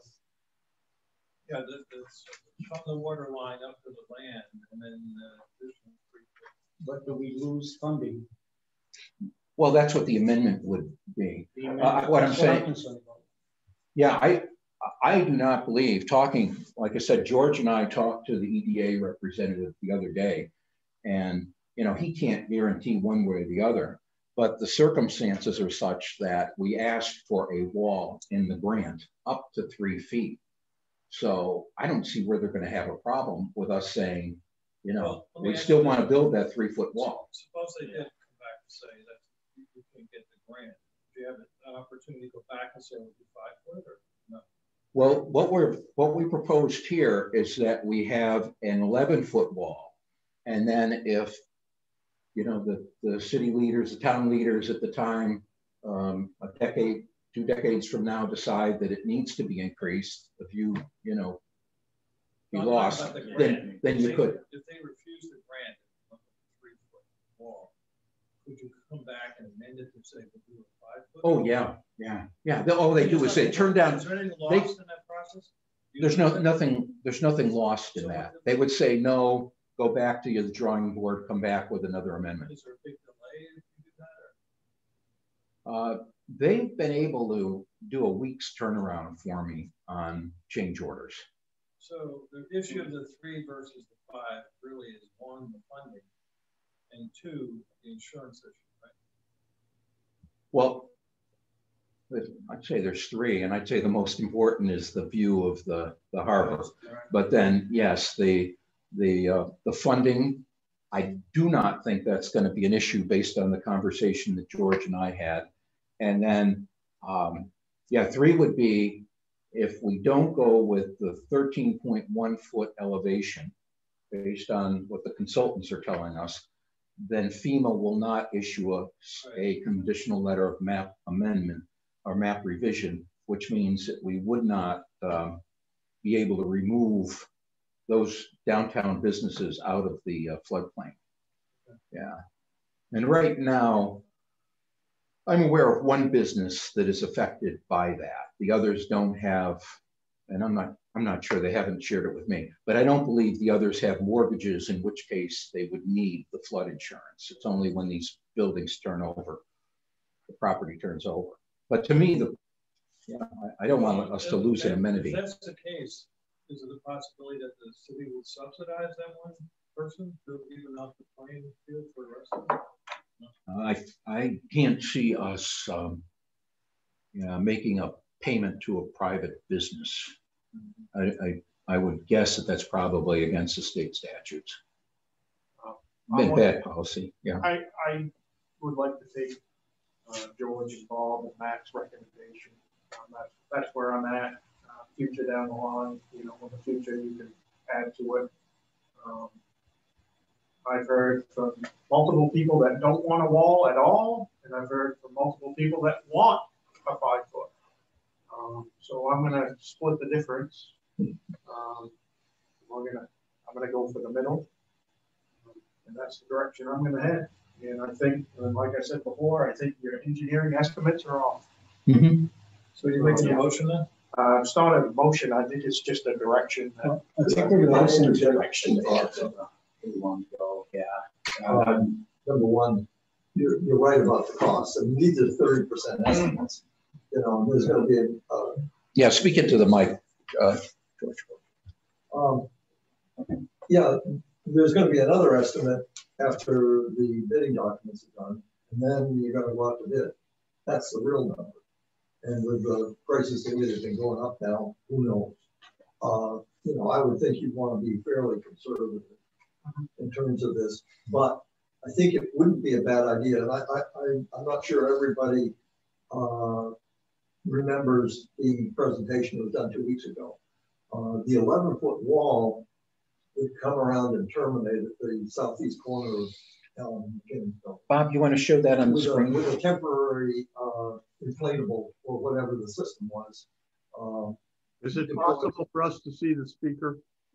Speaker 4: Yeah, the, the, from the water line up to the land, and then uh, additional three foot.
Speaker 5: But do we lose funding?
Speaker 2: Well, that's what the amendment would be. Uh, what I'm saying, yeah, I I do not believe, talking, like I said, George and I talked to the E D A representative the other day, and you know, he can't guarantee one way or the other, but the circumstances are such that we asked for a wall in the grant up to three feet. So I don't see where they're going to have a problem with us saying, you know, well, we still want to build that three foot wall.
Speaker 4: Suppose they did come back and say that you can get the grant. Do you have an opportunity to go back and say we'll do five foot or no?
Speaker 2: Well, what we're what we proposed here is that we have an eleven foot wall, and then if you know the the city leaders, the town leaders at the time, um, a decade, two decades from now, decide that it needs to be increased, if you you know be
Speaker 4: no,
Speaker 2: lost,
Speaker 4: the
Speaker 2: then then
Speaker 4: if
Speaker 2: you
Speaker 4: they,
Speaker 2: could.
Speaker 4: If they refuse the grant, the three foot wall, could you come back and amend it to say we'll do a five foot?
Speaker 2: Oh yeah, yeah, yeah. The, all they do is say turn down.
Speaker 4: Is there anything lost
Speaker 2: they,
Speaker 4: in that process?
Speaker 2: There's no nothing. There's nothing lost in that. They would say no. Go back to the drawing board. Come back with another amendment.
Speaker 4: Is there a big delay if you do that?
Speaker 2: Or? Uh, they've been able to do a week's turnaround for me on change orders.
Speaker 4: So the issue of the three versus the five really is one, the funding, and two, the insurance issue, right?
Speaker 2: Well, I'd say there's three, and I'd say the most important is the view of the, the harbor. But then, yes, the the uh, the funding, I do not think that's going to be an issue based on the conversation that George and I had. And then, um, yeah, three would be if we don't go with the thirteen point one foot elevation, based on what the consultants are telling us, then FEMA will not issue a, a conditional letter of map amendment or map revision, which means that we would not um, be able to remove those downtown businesses out of the uh, floodplain. Yeah. And right now, I'm aware of one business that is affected by that. The others don't have and I'm not, I'm not sure, they haven't shared it with me, but I don't believe the others have mortgages, in which case they would need the flood insurance. It's only when these buildings turn over, the property turns over. But to me, the, yeah, I, I don't want us to lose an amenity.
Speaker 4: If that's the case, is it a possibility that the city will subsidize that one person to even out the playing field for the rest of them? No.
Speaker 2: I, I can't see us um, yeah, making a payment to a private business. Mm-hmm. I, I, I would guess that that's probably against the state statutes. Uh, bad, bad policy, yeah.
Speaker 3: I, I would like to take uh, George and Bob and Matt's recommendation. Um, that's, that's where I'm at. Uh, future down the line, you know, in the future you can add to it. Um, I've heard from multiple people that don't want a wall at all, and I've heard from multiple people that want a five foot. Um, so I'm going to split the difference. Um, we're gonna, I'm going to go for the middle, and that's the direction I'm going to head. And I think, like I said before, I think your engineering estimates are off.
Speaker 2: Mm-hmm.
Speaker 4: So you're making a motion then?
Speaker 3: Uh, it's not a motion. I think it's just a direction. That,
Speaker 10: I think we're going to
Speaker 3: direction.
Speaker 10: We want to go, yeah. Um, number one, you're, you're right about the cost. I mean, these are thirty percent estimates. You know, there's going to be a. Uh,
Speaker 2: yeah, speak into the mic, uh, George.
Speaker 10: Um, yeah, there's going to be another estimate after the bidding documents are done, and then you're going to go out to bid. That's the real number. And with the prices that have been going up now, who knows? Uh, you know, I would think you'd want to be fairly conservative in terms of this, but I think it wouldn't be a bad idea. And I, I, I I'm not sure everybody uh, remembers the presentation that was done two weeks ago. Uh, the eleven foot wall would come around and terminate at the southeast corner of Allen McKinney.
Speaker 2: Bob, you want to show that on the
Speaker 10: with
Speaker 2: screen?
Speaker 10: A, with a temporary uh, inflatable or whatever the system was. Uh,
Speaker 6: Is it possible for us to see the speaker?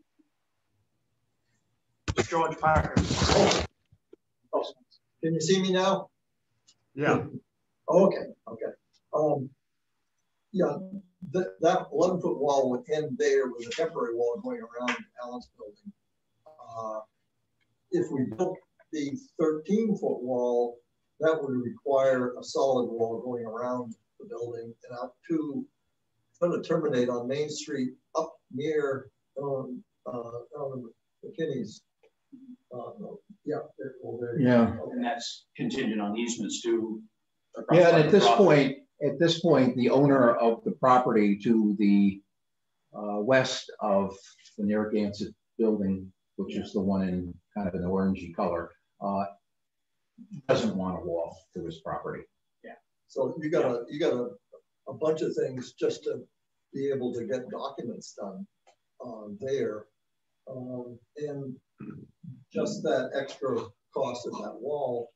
Speaker 3: George Parker.
Speaker 10: Oh. Oh. Can you see me now?
Speaker 6: Yeah.
Speaker 10: Okay. Okay. Um, yeah, th that eleven foot wall would end there with a temporary wall going around Allen's building. Uh, if we built the thirteen foot wall, that would require a solid wall going around the building and out to kind of terminate on Main Street up near um, uh, um, McKinney's. Uh, yeah, there, well, there,
Speaker 2: yeah,
Speaker 1: and that's contingent on easements too.
Speaker 2: Yeah, and at this point, at this point, the owner of the property to the uh, west of the Narragansett building, which is the one in kind of an orangey color, uh, doesn't want a wall to his property.
Speaker 10: Yeah. So you got a you got a, a bunch of things just to be able to get documents done uh, there, um, and just that extra cost of that wall,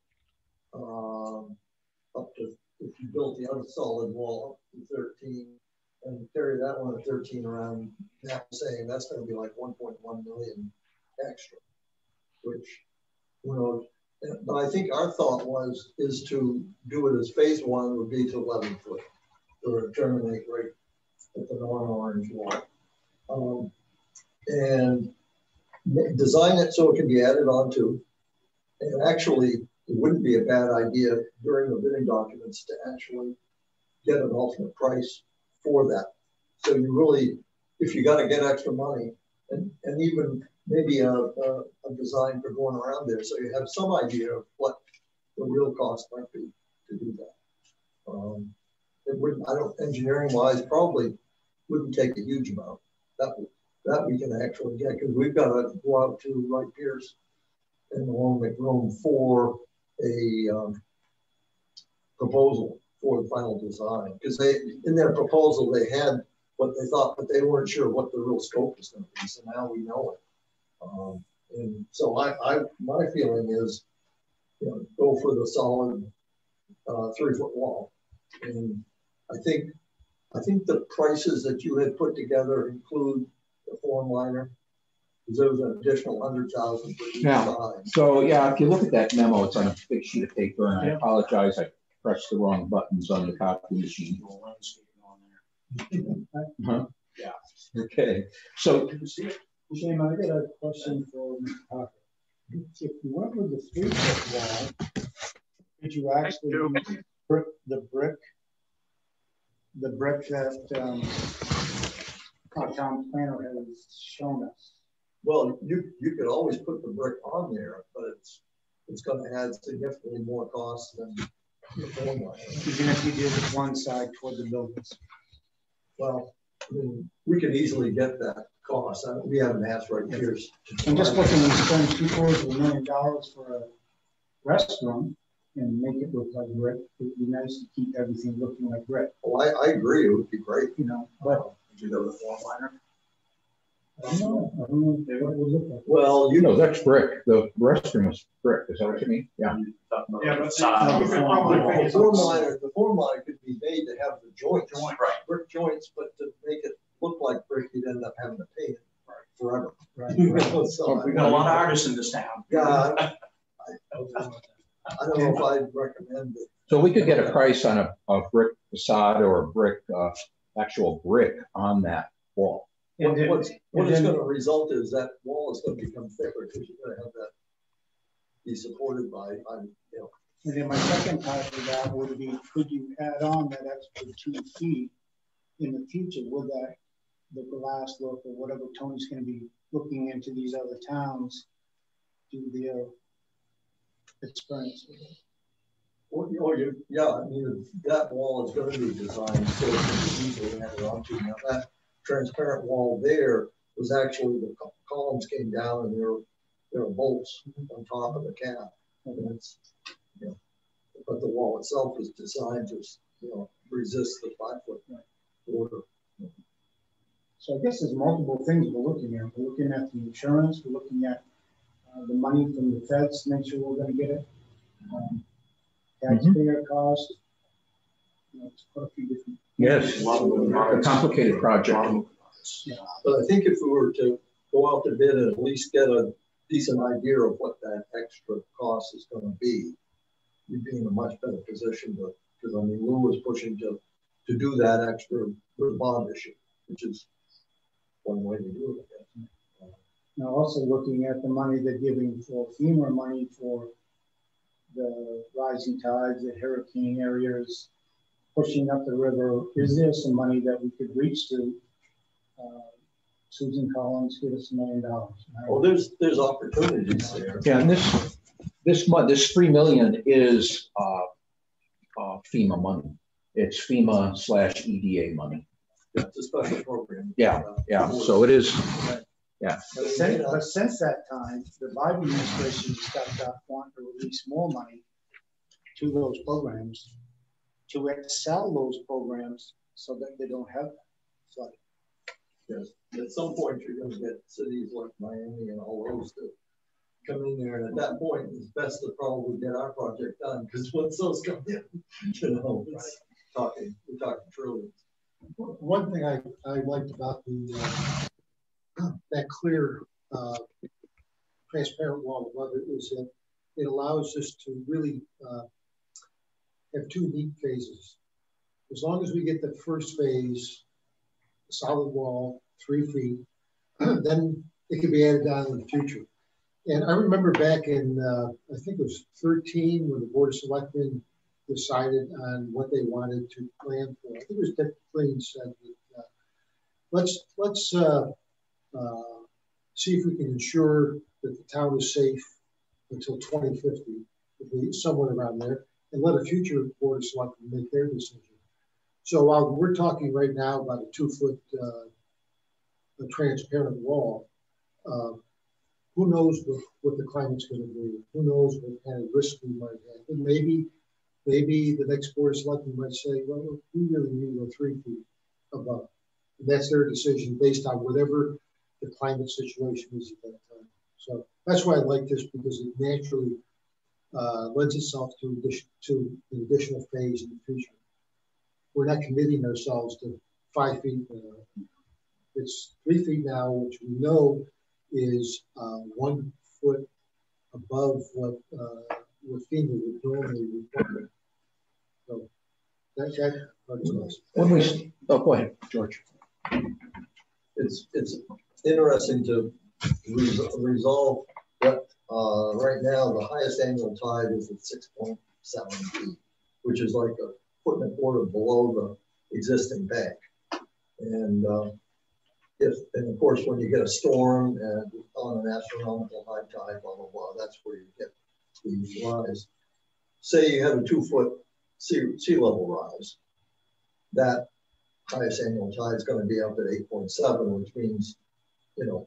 Speaker 10: um, up to, if you built the other solid wall up to thirteen and carry that one at thirteen around, now saying that's going to be like one point one million extra, which, you know, but I think our thought was, is to do it as phase one would be to eleven foot, or terminate right at the non-orange wall. Um, and design it so it can be added onto. And actually, it wouldn't be a bad idea during the bidding documents to actually get an ultimate price for that. So you really, if you got to get extra money, and, and even maybe a, a, a design for going around there, so you have some idea of what the real cost might be to do that. Um, it wouldn't, I don't, engineering wise, probably wouldn't take a huge amount. That would, that we can actually get, because we've got to go out to Wright Pierce and Malone McBroom for a um, proposal for the final design, because they, in their proposal, they had what they thought, but they weren't sure what the real scope was going to be. So now we know it. Um, and so I, I, my feeling is, you know, go for the solid uh, three foot wall. And I think, I think the prices that you had put together include the form liner, because there was an additional hundred thousand for each
Speaker 2: now,
Speaker 10: side. So
Speaker 2: yeah, if you look at that memo, it's on a big sheet of paper, and I apologize, I pressed the wrong buttons on the copy machine.
Speaker 1: Huh?
Speaker 3: Yeah.
Speaker 2: Okay, so
Speaker 5: Shane, I got a question for Mister Parker. If you went with the three foot wall, did you actually use brick, the brick, the brick that um, our town planner has shown us?
Speaker 11: Well, you you could always put the brick on there, but it's it's going to add significantly more cost than the form line.
Speaker 5: Even if you did one side toward the buildings.
Speaker 11: Well, I mean, we can easily get that cost. I mean, we haven't asked right here.
Speaker 5: I'm just looking to spend two quarters of a million dollars for a restroom and make it look like brick. It'd be nice to keep everything looking like brick.
Speaker 11: Well, I, I agree. It would be great.
Speaker 5: You know, but
Speaker 1: Did you go with the form liner?
Speaker 5: I don't know. I don't know what it would look like.
Speaker 11: Well,
Speaker 2: you know, that's brick. The restroom is brick. Is that what you mean? Yeah.
Speaker 3: Yeah, but
Speaker 1: Facade.
Speaker 3: you could probably
Speaker 11: the
Speaker 3: finish
Speaker 11: form
Speaker 3: it.
Speaker 11: liner, the form liner could be made to have the joints,
Speaker 1: Joint, right.
Speaker 11: brick joints, but to make it look like brick, you'd end up having to paint it forever.
Speaker 5: Right.
Speaker 11: So,
Speaker 1: We've got a lot of artists in this town.
Speaker 11: yeah, I, I, I don't know if I'd recommend it.
Speaker 2: So we could get a price on a, a brick facade or a brick, uh, actual brick on that wall.
Speaker 11: What,
Speaker 5: then,
Speaker 11: what's, what
Speaker 5: and
Speaker 11: is
Speaker 5: then,
Speaker 11: going to result is that wall is going to become thicker because you're going to have that be supported by, by you know.
Speaker 5: and then my second part of that would be, could you add on that extra two feet in the future with that, the glass look or whatever Tony's going to be looking into these other towns do the uh, experience with it.
Speaker 11: Or, or you, yeah, I mean, that wall is going to be designed so it can be easily added onto. Now that transparent wall there was actually the columns came down and there were, there were bolts on top of the cap. And it's, you know, but the wall itself is designed to, you know, resist the five foot border.
Speaker 5: So I guess there's multiple things we're looking at. We're looking at the insurance. We're looking at uh, the money from the feds to make sure we're going to get it. Um, taxpayer mm-hmm. cost. You know, it's quite a few different.
Speaker 2: Yes, a complicated project.
Speaker 11: Yeah. But I think if we were to go out to bid and at least get a decent idea of what that extra cost is going to be, you'd be in a much better position to, because I mean, Lou was pushing to to do that extra with a bond issue, which is one way to do it, I guess. Uh,
Speaker 5: now, also looking at the money they're giving for FEMA money for the rising tides, the hurricane areas, pushing up the river, is there some money that we could reach to? Uh, Susan Collins give us a million dollars.
Speaker 11: Well, there's there's opportunities there.
Speaker 2: Yeah, and this this month, this three million is uh, uh, FEMA money. It's FEMA slash E D A money.
Speaker 11: It's a special program.
Speaker 2: Yeah, yeah. So it is. Yeah.
Speaker 5: But since, but since that time, the Biden administration stepped up wanting to release more money to those programs to excel those programs so that they don't have flooding.
Speaker 11: Yes. At some point, you're going to get cities like Miami and all those to come in there, and at that point, it's best to probably get our project done because once those come in, you know, it's talking, we're talking trillions.
Speaker 10: One thing I, I liked about the uh, that clear uh, transparent wall above it is that it allows us to really uh, have two neat phases. As long as we get the first phase, solid wall, three feet, then it can be added on in the future. And I remember back in, uh, I think it was thirteen, when the Board of Selectmen decided on what they wanted to plan for. I think it was Dick Plain said that uh, let's let's uh, uh, see if we can ensure that the town is safe until twenty fifty, if we somewhere around there, and let a future Board of Selectmen make their decision. So while we're talking right now about a two foot uh, a transparent wall, uh, who knows what, what the climate's going to be? Who knows what kind of risk we might have? And maybe, maybe the next Board of Selectmen might say, well, we really need to go three feet above. And that's their decision based on whatever the climate situation is at that time. So that's why I like this, because it naturally uh, lends itself to, addition, to an additional phase in the future. We're not committing ourselves to five feet. Uh, it's three feet now, which we know is uh, one foot above what uh, what FEMA would normally require. So that that part's us.
Speaker 2: When we oh, go ahead, George.
Speaker 11: it's, it's interesting to res resolve that uh, right now the highest annual tide is at six point seven feet, which is like a foot and a quarter below the existing bank. And uh, if, and of course, when you get a storm and on an astronomical high tide, blah, blah, blah, that's where you get the rise. Say you have a two foot sea, sea level rise, that highest annual tide is going to be up at eight point seven, which means, you know,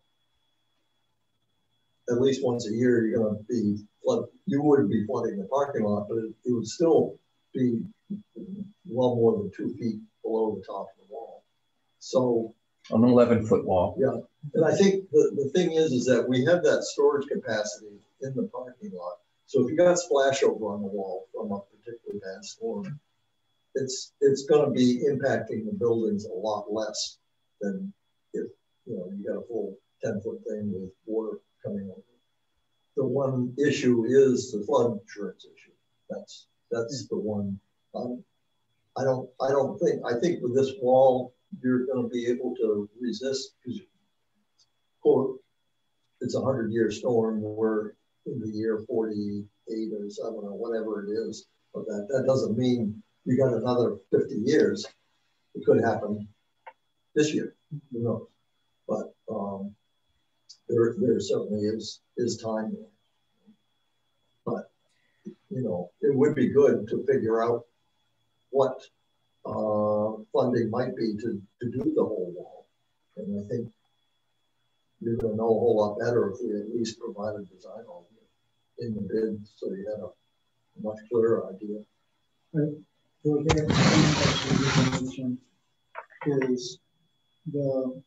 Speaker 11: at least once a year, you're going to be flood. You would be flooding the parking lot, but it, it would still be well more than two feet below the top of the wall. So
Speaker 2: an eleven foot wall.
Speaker 11: Yeah, and I think the, the thing is, is that we have that storage capacity in the parking lot. So if you got splash over on the wall from a particularly bad storm, it's it's going to be impacting the buildings a lot less than if, you know, you got a full ten foot thing with water coming over. The one issue is the flood insurance issue. That's that's the one. Um, I don't I don't think I think with this wall you're going to be able to resist, because quote it's a hundred year storm. We're in the year forty-eight or seven or whatever it is. But that that doesn't mean you got another fifty years. It could happen this year. Who knows? But um, there there certainly is is time there. But you know, it would be good to figure out what uh, funding might be to, to do the whole wall. And I think you're going to know a whole lot better if we at least provide a design all in the bid, so you have a much clearer idea.
Speaker 5: Right. So there, question is the,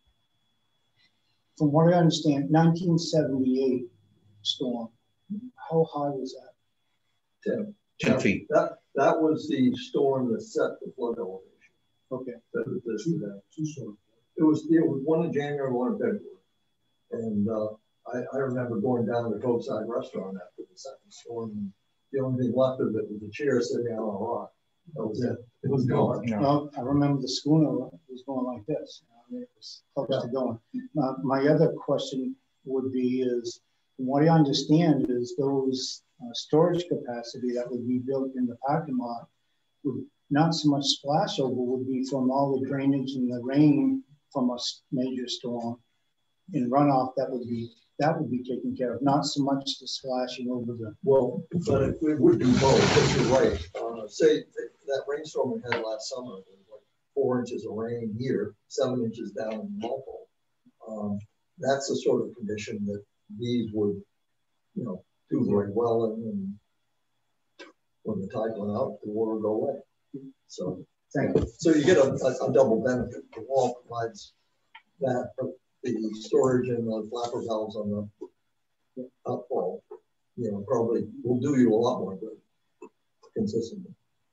Speaker 5: from what I understand, nineteen seventy-eight storm, how high was that?
Speaker 11: ten.
Speaker 2: ten feet.
Speaker 11: That, that was the storm that set the flood elevation.
Speaker 5: Okay.
Speaker 11: That was this, that. Two storms. It was, it was one in January, one in February. And uh, I, I remember going down to the Cokeside restaurant after the second storm. And the only thing left of it was a chair sitting out on a rock. That was it. It was gone.
Speaker 5: Yeah. Well, I remember the schooner was going like this. I mean, it was close yeah. to going. Uh, my other question would be is, from what I understand is those uh, storage capacity that would be built in the parking lot would not so much splash over, would be from all the drainage and the rain from a major storm in runoff that would be that would be taken care of, not so much the splashing over the.
Speaker 11: Well, but it, it would be both. But you're right. Uh, say that rainstorm we had last summer, there was like four inches of rain here, seven inches down in Walpole. Um, that's the sort of condition that these would, you know, do very well in. And when the tide went out, the water would go away. So,
Speaker 5: Thank you.
Speaker 11: So you get a, a, a double benefit. The wall provides that, but the storage and the flapper valves on the upfall, you know, probably will do you a lot more good consistently.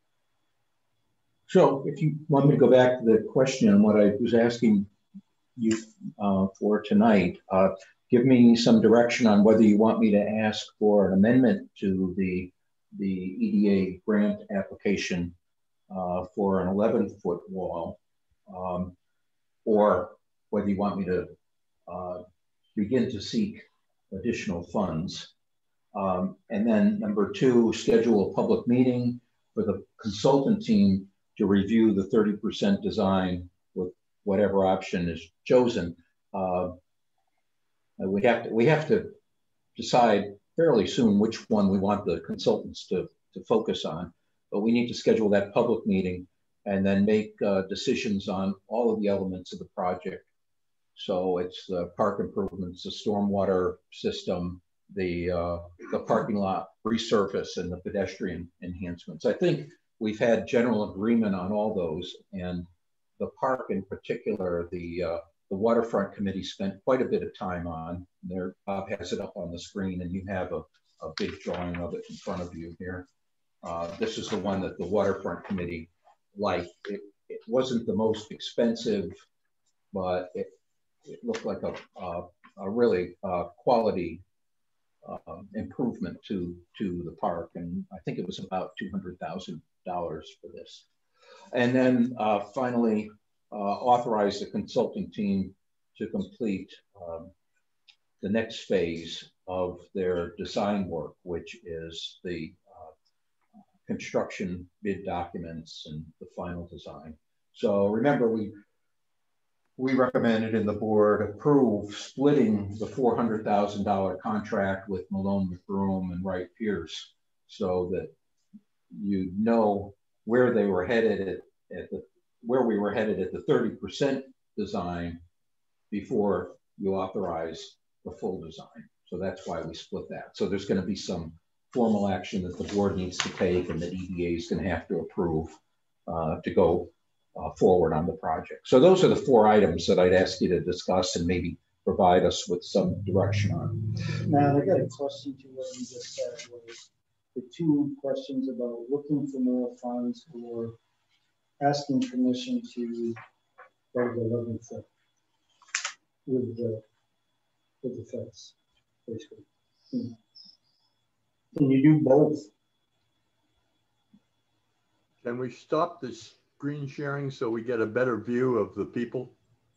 Speaker 2: So if you want me to go back to the question on what I was asking you uh, for tonight, uh, give me some direction on whether you want me to ask for an amendment to the, the E D A grant application uh, for an eleven foot wall, um, or whether you want me to uh, begin to seek additional funds. Um, and then number two, schedule a public meeting for the consultant team to review the thirty percent design with whatever option is chosen. Uh, we have to, we have to decide fairly soon which one we want the consultants to, to focus on, but we need to schedule that public meeting and then make uh, decisions on all of the elements of the project. So it's the park improvements, the stormwater system, the, uh, the parking lot resurface, and the pedestrian enhancements. I think we've had general agreement on all those, and the park in particular, the, uh, the waterfront committee spent quite a bit of time on. There, Bob has it up on the screen, and you have a, a big drawing of it in front of you here. Uh, this is the one that the waterfront committee liked. It, it wasn't the most expensive, but it, it looked like a, a, a really uh, quality uh, improvement to, to the park. And I think it was about two hundred thousand dollars for this. And then uh, finally, uh, authorize the consulting team to complete um, the next phase of their design work, which is the uh, construction bid documents and the final design. So remember, we we recommended and the board approved splitting the four hundred thousand dollar contract with Malone McBroom and Wright Pierce, so that you know where they were headed at, at the where we were headed at the thirty percent design before you authorize the full design. So that's why we split that. So there's going to be some formal action that the board needs to take and that E D A is going to have to approve uh, to go uh, forward on the project. So those are the four items that I'd ask you to discuss and maybe provide us with some direction on.
Speaker 5: Now, I got a question to what you just said, was the two questions about looking for more funds or asking permission to go to the eleven foot with the with the fence, basically. Hmm. Can you do both?
Speaker 6: Can we stop this screen sharing so we get a better view of the people?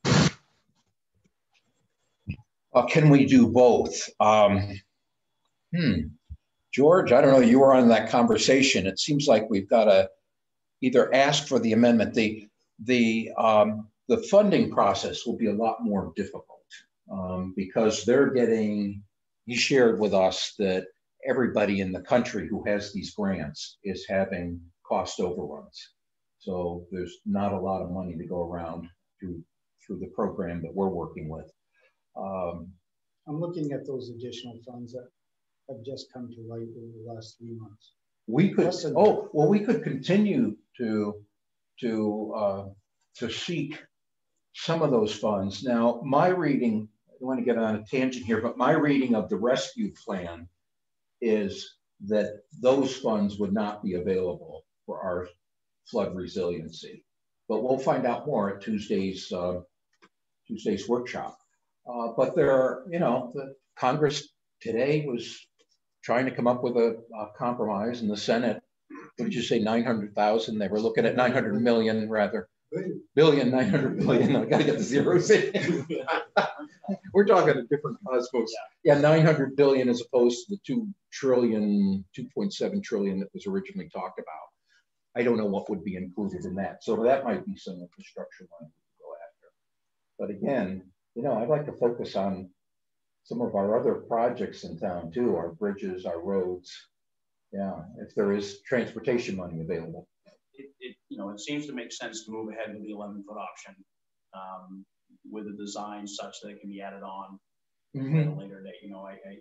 Speaker 2: Uh, can we do both? Um, hmm. George, I don't know, you were on that conversation. It seems like we've got to either ask for the amendment. The, the, um, the funding process will be a lot more difficult um, because they're getting, he shared with us that everybody in the country who has these grants is having cost overruns. So there's not a lot of money to go around through, through the program that we're working with. Um,
Speaker 5: I'm looking at those additional funds that have just come to light over the last three months.
Speaker 2: We could, oh, well, we could continue to, to, uh, to seek some of those funds. Now, my reading, I don't want to get on a tangent here, but my reading of the rescue plan is that those funds would not be available for our flood resiliency. But we'll find out more at Tuesday's, uh, Tuesday's workshop. Uh, but there are, you know, the Congress today was trying to come up with a, a compromise, and the Senate, what did you say, nine hundred thousand? They were looking at nine hundred million rather. Billion, nine hundred billion. I got to get the zeros in. We're talking a different cosmos. Yeah, nine hundred billion as opposed to the two trillion, two point seven trillion that was originally talked about. I don't know what would be included in that. So that might be some infrastructure money to go after. But again, you know, I'd like to focus on some of our other projects in town too, our bridges, our roads. Yeah, if there is transportation money available.
Speaker 1: It, it you know, it seems to make sense to move ahead with the eleven foot option um, with a design such that it can be added on mm-hmm. at a later date. You know, I, I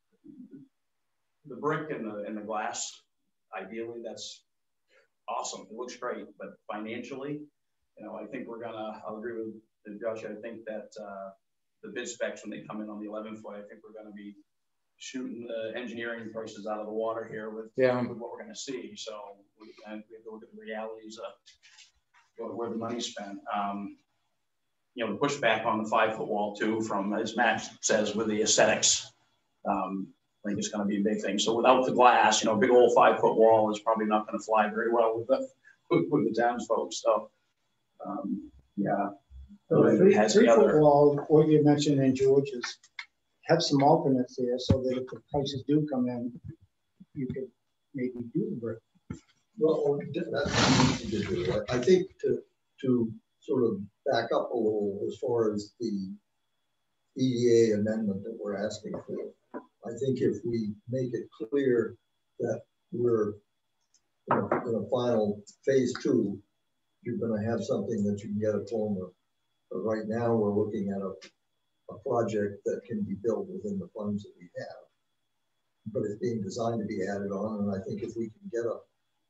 Speaker 1: the brick and the and the glass, ideally, that's awesome. It looks great, but financially, you know, I think we're gonna. I'll agree with, with Josh. I think that uh, the bid specs when they come in on the eleven foot, I think we're going to be shooting the engineering prices out of the water here with, yeah. with what we're going to see. So we, and we have to look at the realities of where the money's spent. Um, you know, the pushback on the five foot wall too, from as Matt says, with the aesthetics, um, I think it's going to be a big thing. So without the glass, you know, a big old five foot wall is probably not going to fly very well with the with, with the townsfolk. So um, yeah.
Speaker 5: So the three, three foot other... wall, what you mentioned in George is have some alternates there so that if the prices do come in, you could maybe do the brick.
Speaker 11: Well, that's easy to do. I think to to sort of back up a little as far as the E D A amendment that we're asking for. I think if we make it clear that we're in a, in a final phase two, you're going to have something that you can get a form of. But right now, we're looking at a, a project that can be built within the funds that we have. But it's being designed to be added on, and I think if we can get a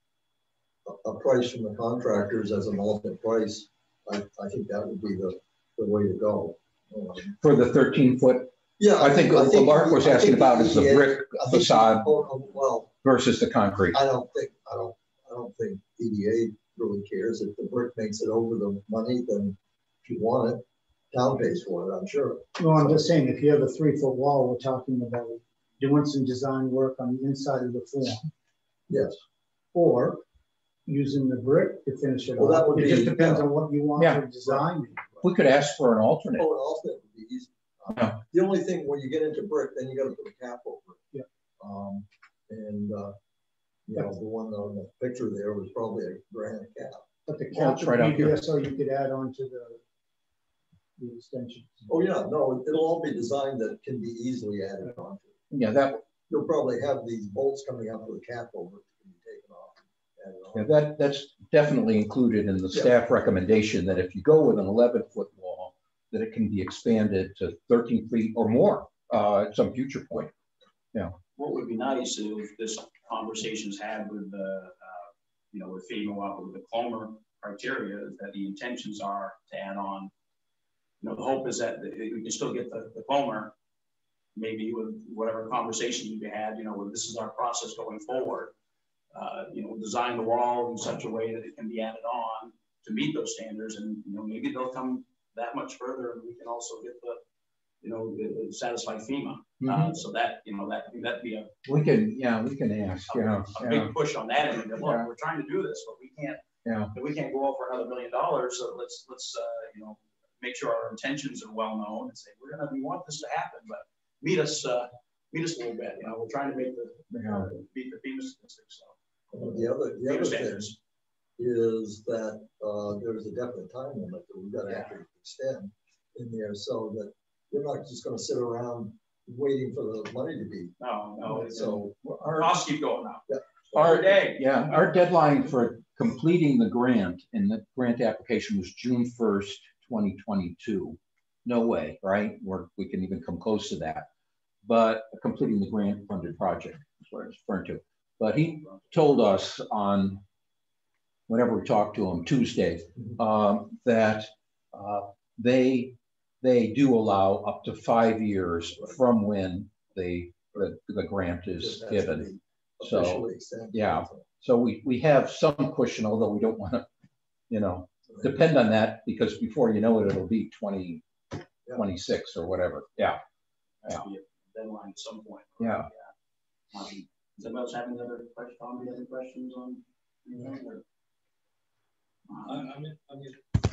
Speaker 11: a, a price from the contractors as an alternate price, I, I think that would be the, the way to go. Um,
Speaker 2: For the thirteen foot?
Speaker 11: Yeah.
Speaker 2: I think, I think what Mark was asking about is the brick facade
Speaker 11: oh, well,
Speaker 2: versus the concrete.
Speaker 11: I don't think, I don't, I don't think E D A really cares. If the brick makes it over the money, then if you want it, town pays for it, I'm sure.
Speaker 5: No, I'm just saying, if you have a three foot wall, we're talking about doing some design work on the inside of the form.
Speaker 11: Yes.
Speaker 5: Or using the brick to finish it
Speaker 11: well,
Speaker 5: off.
Speaker 11: That would
Speaker 5: it
Speaker 11: be,
Speaker 5: just depends yeah. on what you want
Speaker 2: yeah.
Speaker 5: to design.
Speaker 2: We could ask for an alternate.
Speaker 11: Oh, an alternate would be easy. Uh,
Speaker 2: Yeah.
Speaker 11: The only thing when you get into brick, then you got to put a cap over it.
Speaker 3: Yeah.
Speaker 11: Um, and uh, you know, the one on the picture there was probably a granite cap.
Speaker 5: But the
Speaker 2: Well,
Speaker 5: cap
Speaker 2: it's right
Speaker 5: would
Speaker 2: up
Speaker 5: be
Speaker 2: here.
Speaker 5: there so you could add on to the, the extensions.
Speaker 11: Oh yeah, no, it'll all be designed that can be easily added onto.
Speaker 2: Yeah, that
Speaker 11: You'll probably have these bolts coming out with a cap over it that can be taken off. And added on.
Speaker 2: yeah, that that's definitely included in the
Speaker 11: Yeah.
Speaker 2: staff recommendation that if you go with an eleven foot wall, that it can be expanded to thirteen feet or more uh, at some future point. Yeah.
Speaker 1: What would be nice if this conversation's had with the, uh, you know, with FEMA, with the Clomer criteria, is that the intentions are to add on. You know, the hope is that we can still get the, the Clomer, maybe with whatever conversation you had, you know, this is our process going forward. Uh, you know, design the wall in such a way that it can be added on to meet those standards, and you know, maybe they'll come that much further, and we can also get the, you know, the, the satisfy FEMA. Mm-hmm. uh, so that, you know, that that'd be a
Speaker 2: we can, yeah, we can ask,
Speaker 1: a,
Speaker 2: yeah,
Speaker 1: a
Speaker 2: yeah.
Speaker 1: big push on that. And look,
Speaker 2: Yeah.
Speaker 1: we're trying to do this, but we can't,
Speaker 2: Yeah.
Speaker 1: we can't go out for another million dollars. So let's let's uh, you know, make sure our intentions are well known and say we're gonna we want this to happen, but meet us uh, meet us a little bit. You know, we're trying to make the
Speaker 2: Yeah.
Speaker 1: uh, beat the FEMA statistics. So
Speaker 11: Uh, the other the other thing
Speaker 1: standards.
Speaker 11: is that uh, there's a definite time limit that we've got to
Speaker 1: Yeah.
Speaker 11: actually extend in there, so that we're not just going to sit around waiting for the money to be.
Speaker 1: No, no.
Speaker 11: So
Speaker 1: Our costs keep going up.
Speaker 11: Yeah.
Speaker 1: Our day.
Speaker 2: Yeah, our deadline for completing the grant and the grant application was June first, twenty twenty-two. No way, right? We're, we can even come close to that. But completing the grant funded project is what I was referring to. But he told us on whenever we talked to him Tuesday, um, that uh, they they do allow up to five years from when they the, the grant is given. So yeah, so we we have some cushion, although we don't want to, you know, depend on that, because before you know it, it'll be twenty twenty-six or whatever. Yeah.
Speaker 1: Yeah. Deadline at some point.
Speaker 2: Yeah.
Speaker 1: yeah. Um, does anybody else have any other questions? Any other questions on anything? Or,
Speaker 4: I, I mean, I mean,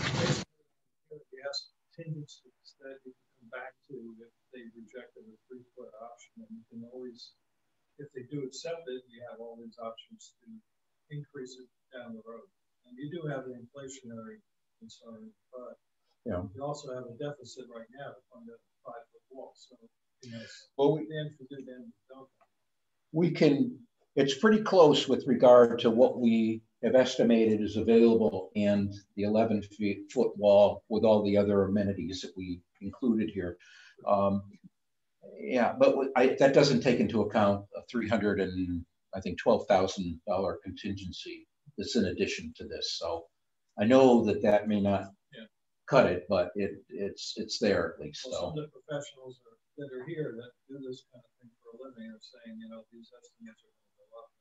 Speaker 4: we have contingencies that you can come back to if they rejected a three foot option, and you can always, if they do accept it, you have all these options to increase it down the road. And you do have an inflationary concern, but
Speaker 2: yeah.
Speaker 4: you also have a deficit right now to fund a five foot wall. So, you know,
Speaker 2: well, we,
Speaker 4: then for good, then don't.
Speaker 2: We can, it's pretty close with regard to what we have estimated is available and the eleven foot wall with all the other amenities that we included here. Um, yeah, but I, that doesn't take into account a three hundred and I think twelve thousand dollar contingency that's in addition to this. So I know that that may not yeah. cut it, but it it's it's there at least.
Speaker 4: Well,
Speaker 2: so.
Speaker 4: Some of the professionals are, that are here that do this kind of thing for a living are saying, you know, these estimates are going to go up.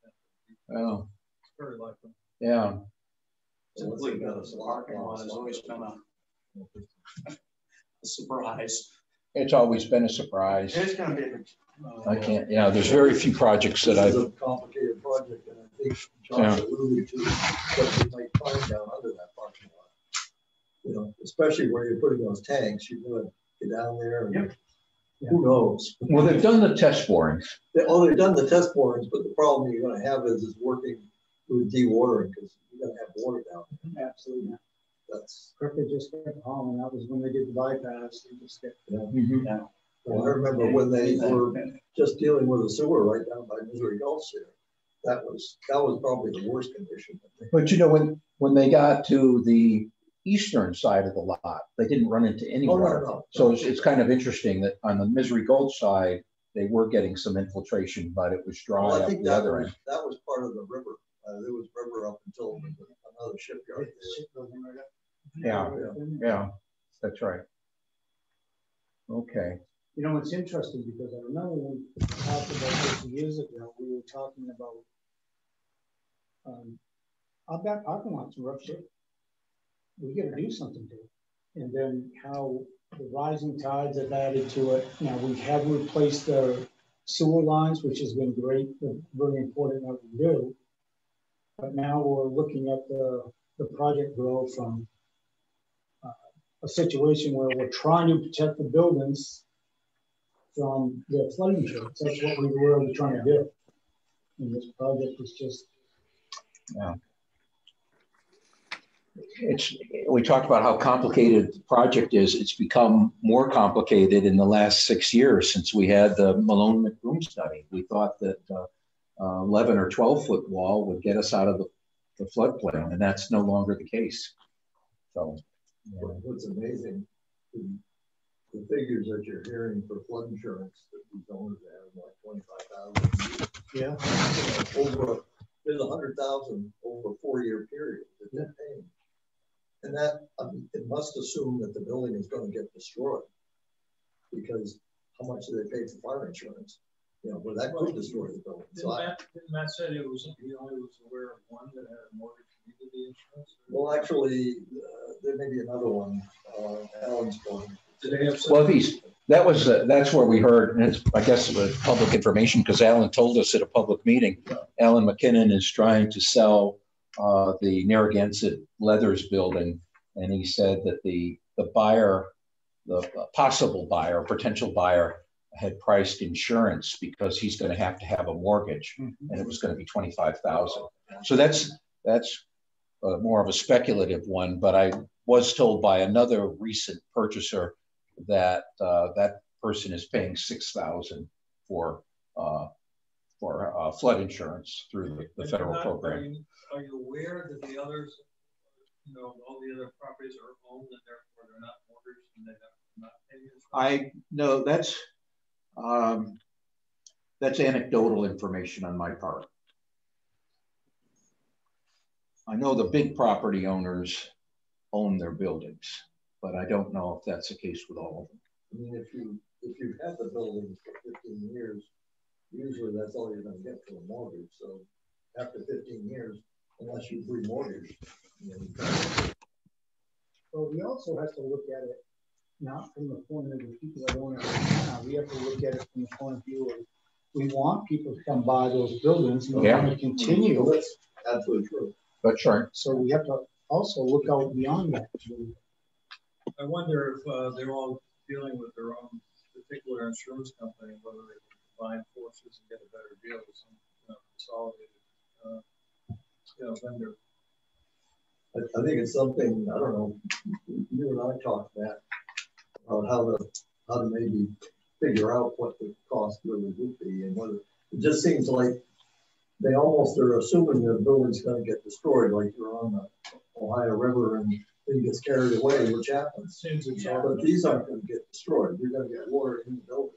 Speaker 2: Oh,
Speaker 4: it's very likely.
Speaker 2: Yeah.
Speaker 1: Typically, the parking lot has always been a, a surprise.
Speaker 2: It's always been a surprise.
Speaker 1: It's going to be a big.
Speaker 2: Uh, I can't. Yeah, there's very few projects that I've.
Speaker 11: It's a complicated project, and I think John yeah. alluded to what we might find down under that parking lot. You know, especially where you're putting those tanks, you're going to get down there and. Yep. Yeah. Who knows?
Speaker 2: Well, they've done the test borings.
Speaker 11: They, oh, they've done the test borings, but the problem you're going to have is is working with dewatering, because you're going to have water down there.
Speaker 5: Absolutely.
Speaker 11: That's.
Speaker 5: They just kept home, and that was when they did the bypass. They just kept.
Speaker 11: Yeah. Mm-hmm. Yeah. Well, I remember when they were just dealing with the sewer right down by Missouri Gulch there. That was that was probably the worst condition.
Speaker 2: But you know, when when they got to the eastern side of the lot, they didn't run into any water.
Speaker 11: Oh, no, no.
Speaker 2: So it's, it's kind of interesting that on the Misery Gulch side, they were getting some infiltration, but it was dry
Speaker 11: well, I
Speaker 2: up
Speaker 11: think
Speaker 2: the
Speaker 11: that
Speaker 2: other
Speaker 11: was,
Speaker 2: end.
Speaker 11: That was part of the river. Uh, there was river up until another shipyard there.
Speaker 2: Yeah, yeah, yeah, that's right. Okay.
Speaker 5: You know, it's interesting because I remember when we talked about this years ago, we were talking about um, our back parking lot's in rough shape. We got to do something to it. And then how the rising tides have added to it. Now we have replaced the sewer lines, which has been great, very important what we do. But now we're looking at the, the project grow from uh, a situation where we're trying to protect the buildings from the flood insurance. That's what we were really trying to do. And this project was just.
Speaker 2: Yeah. It's, we talked about how complicated the project is. It's become more complicated in the last six years since we had the Malone McBroom study. We thought that uh, uh, eleven or twelve foot wall would get us out of the, the floodplain, and that's no longer the case. So,
Speaker 11: yeah. What's amazing, the, the figures that you're hearing for flood insurance that these owners have, like twenty-five thousand.
Speaker 5: Yeah.
Speaker 11: Over, there's a hundred thousand over a four-year period that they're paying. And that, I mean, it must assume that the building is going to get destroyed, because how much do they pay for fire insurance? You know, well, that could destroy the building.
Speaker 4: Didn't, so Matt, didn't Matt said it was, he only was aware of one that had a mortgage needed the insurance?
Speaker 11: Well, actually, uh, there may be another one, uh, Alan's building.
Speaker 4: Did they have
Speaker 2: well, these, that was, uh, that's where we heard, and it's, I guess, uh, public information, because Alan told us at a public meeting, yeah. Alan McKinnon is trying to sell Uh, the Narragansett Leathers building, and he said that the the buyer, the possible buyer, potential buyer, had priced insurance because he's going to have to have a mortgage, mm-hmm. and it was going to be twenty-five thousand. So that's that's uh, more of a speculative one. But I was told by another recent purchaser that uh, that person is paying six thousand for uh, for uh, flood insurance through the, the federal
Speaker 4: not,
Speaker 2: program.
Speaker 4: Are you, are you aware that the others, you know, all the other properties are owned and therefore they're not mortgaged and they have not paid insurance?
Speaker 2: I no, that's um, that's anecdotal information on my part. I know the big property owners own their buildings, but I don't know if that's the case with all of them.
Speaker 11: I mean, if you if you've had the building for fifteen years, usually that's all you're going to get for a mortgage. So after fifteen years, unless you remortgage, you know.
Speaker 5: Well, we also have to look at it not from the point of the people that own it right now. We have to look at it from the point of view of we want people to come buy those buildings and we
Speaker 2: yeah.
Speaker 5: want to continue.
Speaker 11: Well, that's absolutely true.
Speaker 2: That's right.
Speaker 5: So we have to also look out beyond that.
Speaker 4: I wonder if uh, they're all dealing with their own particular insurance company, whether they can combine forces and get a better deal with some, you know, consolidated uh, you know, vendor.
Speaker 11: I, I think it's something, I don't know, you and I talked about about how to how to maybe figure out what the cost really would be, and whether it just seems like they almost are assuming the building's going to get destroyed, like you're on the Ohio River and it gets carried away, which happens.
Speaker 4: Seems it's
Speaker 11: yeah, but these aren't going to get destroyed. You're going to get water in the building.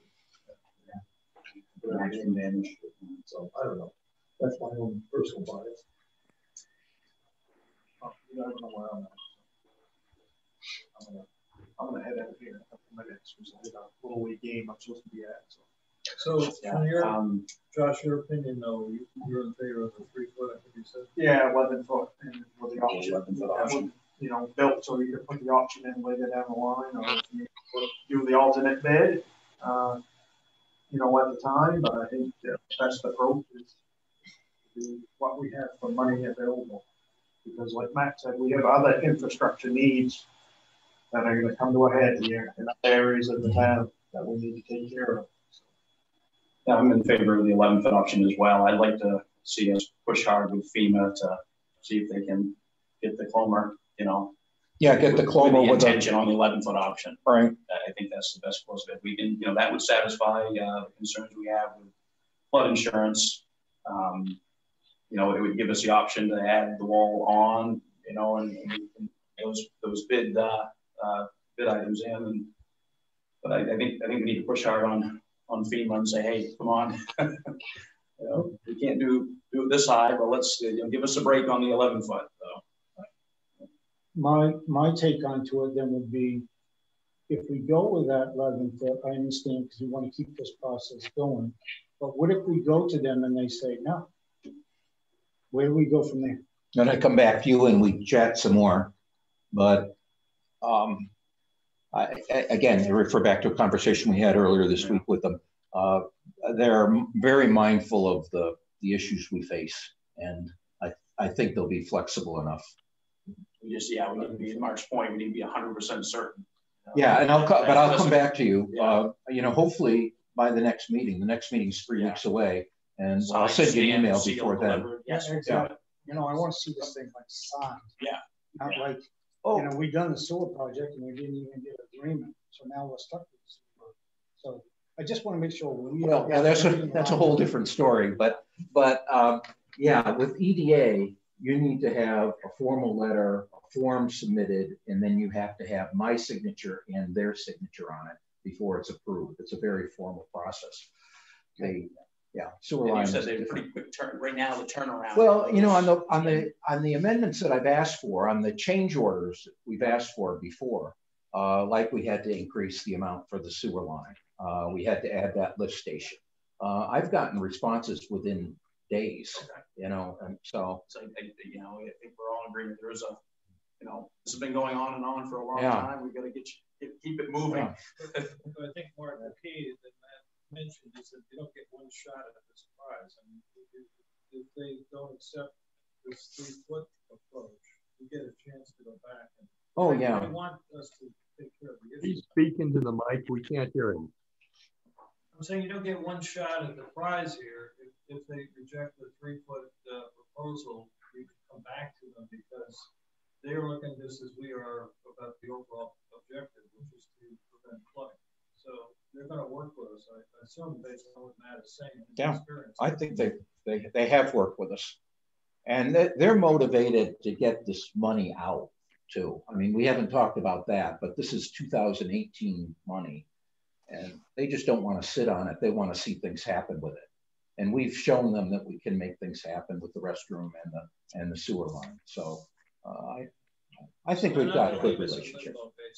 Speaker 11: Yeah. Damage. So I don't know. That's my own personal bias.
Speaker 3: Oh, you don't know where I'm at. I'm gonna, I'm gonna head out here in a couple minutes. There's a little league game I'm supposed to be at. So,
Speaker 4: so
Speaker 3: yeah.
Speaker 4: from your,
Speaker 3: um,
Speaker 4: Josh, your opinion though, you, you're in favor of the three foot, I think you said.
Speaker 3: Yeah, eleven foot and with the option.
Speaker 1: eleven foot option.
Speaker 3: You know, built so you can put the option in later down the line, or if you do the alternate bid, uh, you know, at the time. But I think the best approach is to do what we have for money available. Because like Matt said, we have other infrastructure needs that are going to come to a head here in other areas of the town that we need to take care of.
Speaker 1: Yeah, I'm in favor of the eleven foot option as well. I'd like to see us push hard with FEMA to see if they can get the Clomer, you know.
Speaker 2: Yeah, get the Clomer
Speaker 1: with
Speaker 2: with
Speaker 1: the intention on the eleven foot option.
Speaker 2: Right.
Speaker 1: I think that's the best course of it. We can, you know, that would satisfy uh, the concerns we have with flood insurance. Um, You know, it would give us the option to add the wall on, you know, and, and those those bid uh, uh, bid items in. And but I, I think I think we need to push hard on on FEMA and say, hey, come on, you know, we can't do do it this high, but let's you know, give us a break on the eleven foot though.
Speaker 5: My my take onto it then would be, if we go with that eleven foot, I understand because we want to keep this process going. But what if we go to them and they say no? Where do we go from there?
Speaker 2: Then I come back to you and we chat some more. But um, I, again, I refer back to a conversation we had earlier this week with them. Uh, they're very mindful of the, the issues we face. And I, I think they'll be flexible enough.
Speaker 1: We just, yeah, we need to be, Mark's point, we need to be one hundred percent certain. Uh,
Speaker 2: Yeah, and I'll, co- but I'll come back to you,
Speaker 1: yeah.
Speaker 2: uh, you know, hopefully by the next meeting. The next meeting is three
Speaker 1: Yeah.
Speaker 2: weeks away, and
Speaker 1: Signed,
Speaker 2: I'll send you an
Speaker 1: stamped,
Speaker 2: email
Speaker 1: sealed,
Speaker 2: before then.
Speaker 1: delivered. Yes,
Speaker 3: Yeah, exactly. You know, I want to see this thing like signed.
Speaker 1: Yeah.
Speaker 3: Not
Speaker 1: Yeah.
Speaker 3: like,
Speaker 2: Oh,
Speaker 3: you know, we done the sewer project and we didn't even get an agreement, so now we're stuck with the sewer. So I just want to make sure we.
Speaker 2: well, yeah, that's a that's a whole different story. But but um, yeah, with E D A, you need to have a formal letter, a form submitted, and then you have to have my signature and their signature on it before it's approved. It's a very formal process. They, yeah, sewer
Speaker 1: and
Speaker 2: line.
Speaker 1: you said
Speaker 2: is
Speaker 1: they're
Speaker 2: different.
Speaker 1: pretty quick turn right now. The turnaround.
Speaker 2: Well, you know, on the on the on the amendments that I've asked for, on the change orders that we've asked for before, uh, like we had to increase the amount for the sewer line. Uh, we had to add that lift station. Uh, I've gotten responses within days,
Speaker 1: Okay.
Speaker 2: you know, and so.
Speaker 1: So, you know, I think we're all in agreement. There's a, you know, this has been going on and on for a long
Speaker 2: Yeah.
Speaker 1: time. We've got to get you, keep it moving.
Speaker 2: Yeah.
Speaker 4: But I think Mark, the key that Matt mentioned is that you don't get one shot at this prize. I mean, if, if they don't accept this three foot approach, you get a chance to go back and.
Speaker 2: Oh
Speaker 4: they,
Speaker 2: yeah.
Speaker 4: They want us to take care of the issue.
Speaker 6: He's speaking to the mic. We can't hear him.
Speaker 4: I'm saying you don't get one shot at the prize here. If, if they reject the three foot uh, proposal, you can come back to them because they're looking just as we are about the overall objective, which is to prevent flooding. So they're going to work with us. I, I assume based on what Matt is saying.
Speaker 2: Yeah,
Speaker 4: experience.
Speaker 2: I think they, they, they have worked with us, and they're motivated to get this money out too. I mean, we haven't talked about that, but this is two thousand eighteen money. And they just don't want to sit on it. They want to see things happen with it. And we've shown them that we can make things happen with the restroom and the and the sewer line. So uh, I I think we've got a good relationship.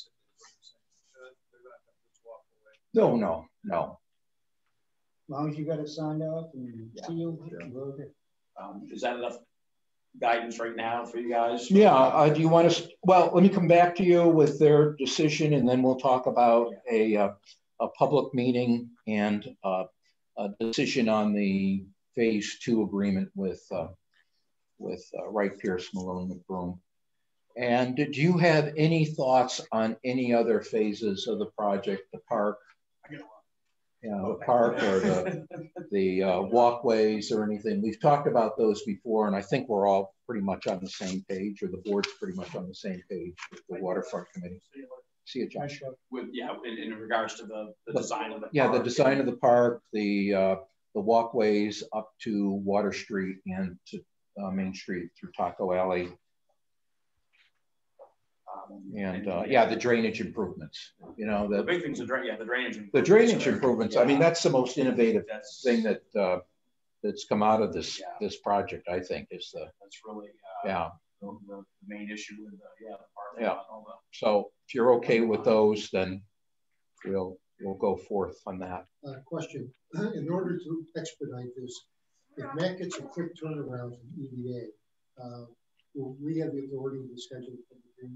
Speaker 2: No, no, no.
Speaker 5: As long as you got it signed off and
Speaker 1: Yeah.
Speaker 5: sealed.
Speaker 1: Sure. Um, is that enough guidance right now for you guys?
Speaker 2: Yeah. Uh, do you want to? Well, let me come back to you with their decision, and then we'll talk about a. Uh, a public meeting and uh, a decision on the phase two agreement with uh, with uh, Wright Pierce Malone McBroom. And did you have any thoughts on any other phases of the project, the park? You know, the park or the, the uh, walkways or anything? We've talked about those before, and I think we're all pretty much on the same page, or the board's pretty much on the same page with the waterfront committee. See you, Josh.
Speaker 1: With yeah, in, in regards to the, the, the design of the
Speaker 2: yeah,
Speaker 1: park.
Speaker 2: the design of the park, the uh, the walkways up to Water Street and to uh, Main Street through Taco Alley,
Speaker 1: um,
Speaker 2: and,
Speaker 1: and
Speaker 2: uh, yeah, the drainage improvements. You know, the,
Speaker 1: the big things, the drain, yeah, the drainage.
Speaker 2: The drainage improvements. Yeah. I mean, that's the most innovative
Speaker 1: that's,
Speaker 2: thing that uh, that's come out of this
Speaker 1: yeah.
Speaker 2: this project. I think is the
Speaker 1: that's really uh,
Speaker 2: yeah
Speaker 1: the, the main issue with the yeah the park.
Speaker 2: Yeah.
Speaker 1: And all the,
Speaker 2: So if you're okay with those, then we'll we'll go forth on that.
Speaker 10: Uh, question: in order to expedite this, if Matt gets a quick turnaround from E D A, uh, will we have the authority to schedule everything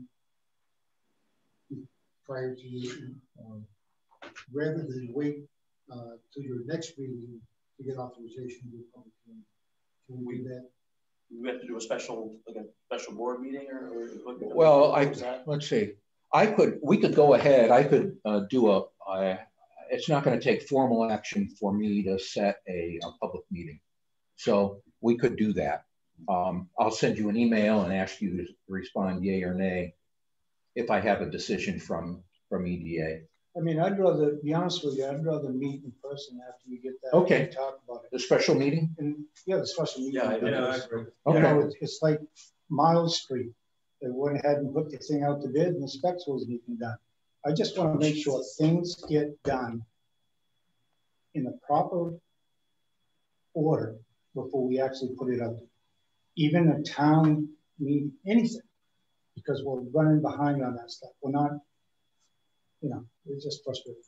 Speaker 10: prior to you, um, rather than wait uh, to your next meeting to get authorization to do a public hearing? Can we do that?
Speaker 1: We have to do a special, like a special board meeting, or, or what,
Speaker 2: Well,
Speaker 1: what
Speaker 2: I
Speaker 1: was that?
Speaker 2: let's see. I could we could go ahead. I could uh, do a. I, it's not going to take formal action for me to set a, a public meeting, so we could do that. Um, I'll send you an email and ask you to respond yay or nay if I have a decision from from E D A.
Speaker 5: I mean, I'd rather be honest with you. I'd rather meet in person after we get that.
Speaker 2: Okay.
Speaker 5: And talk about it.
Speaker 2: The special meeting.
Speaker 5: And yeah, the special meeting.
Speaker 1: Yeah,
Speaker 4: Yeah, I agree.
Speaker 2: Okay.
Speaker 5: You know, it's, it's like Miles Street. They went ahead and put the thing out to bid, and the specs wasn't even done. I just want to make sure things get done in the proper order before we actually put it out. Even a town meeting, anything, because we're running behind on that stuff. We're not, you know, it's just frustrating.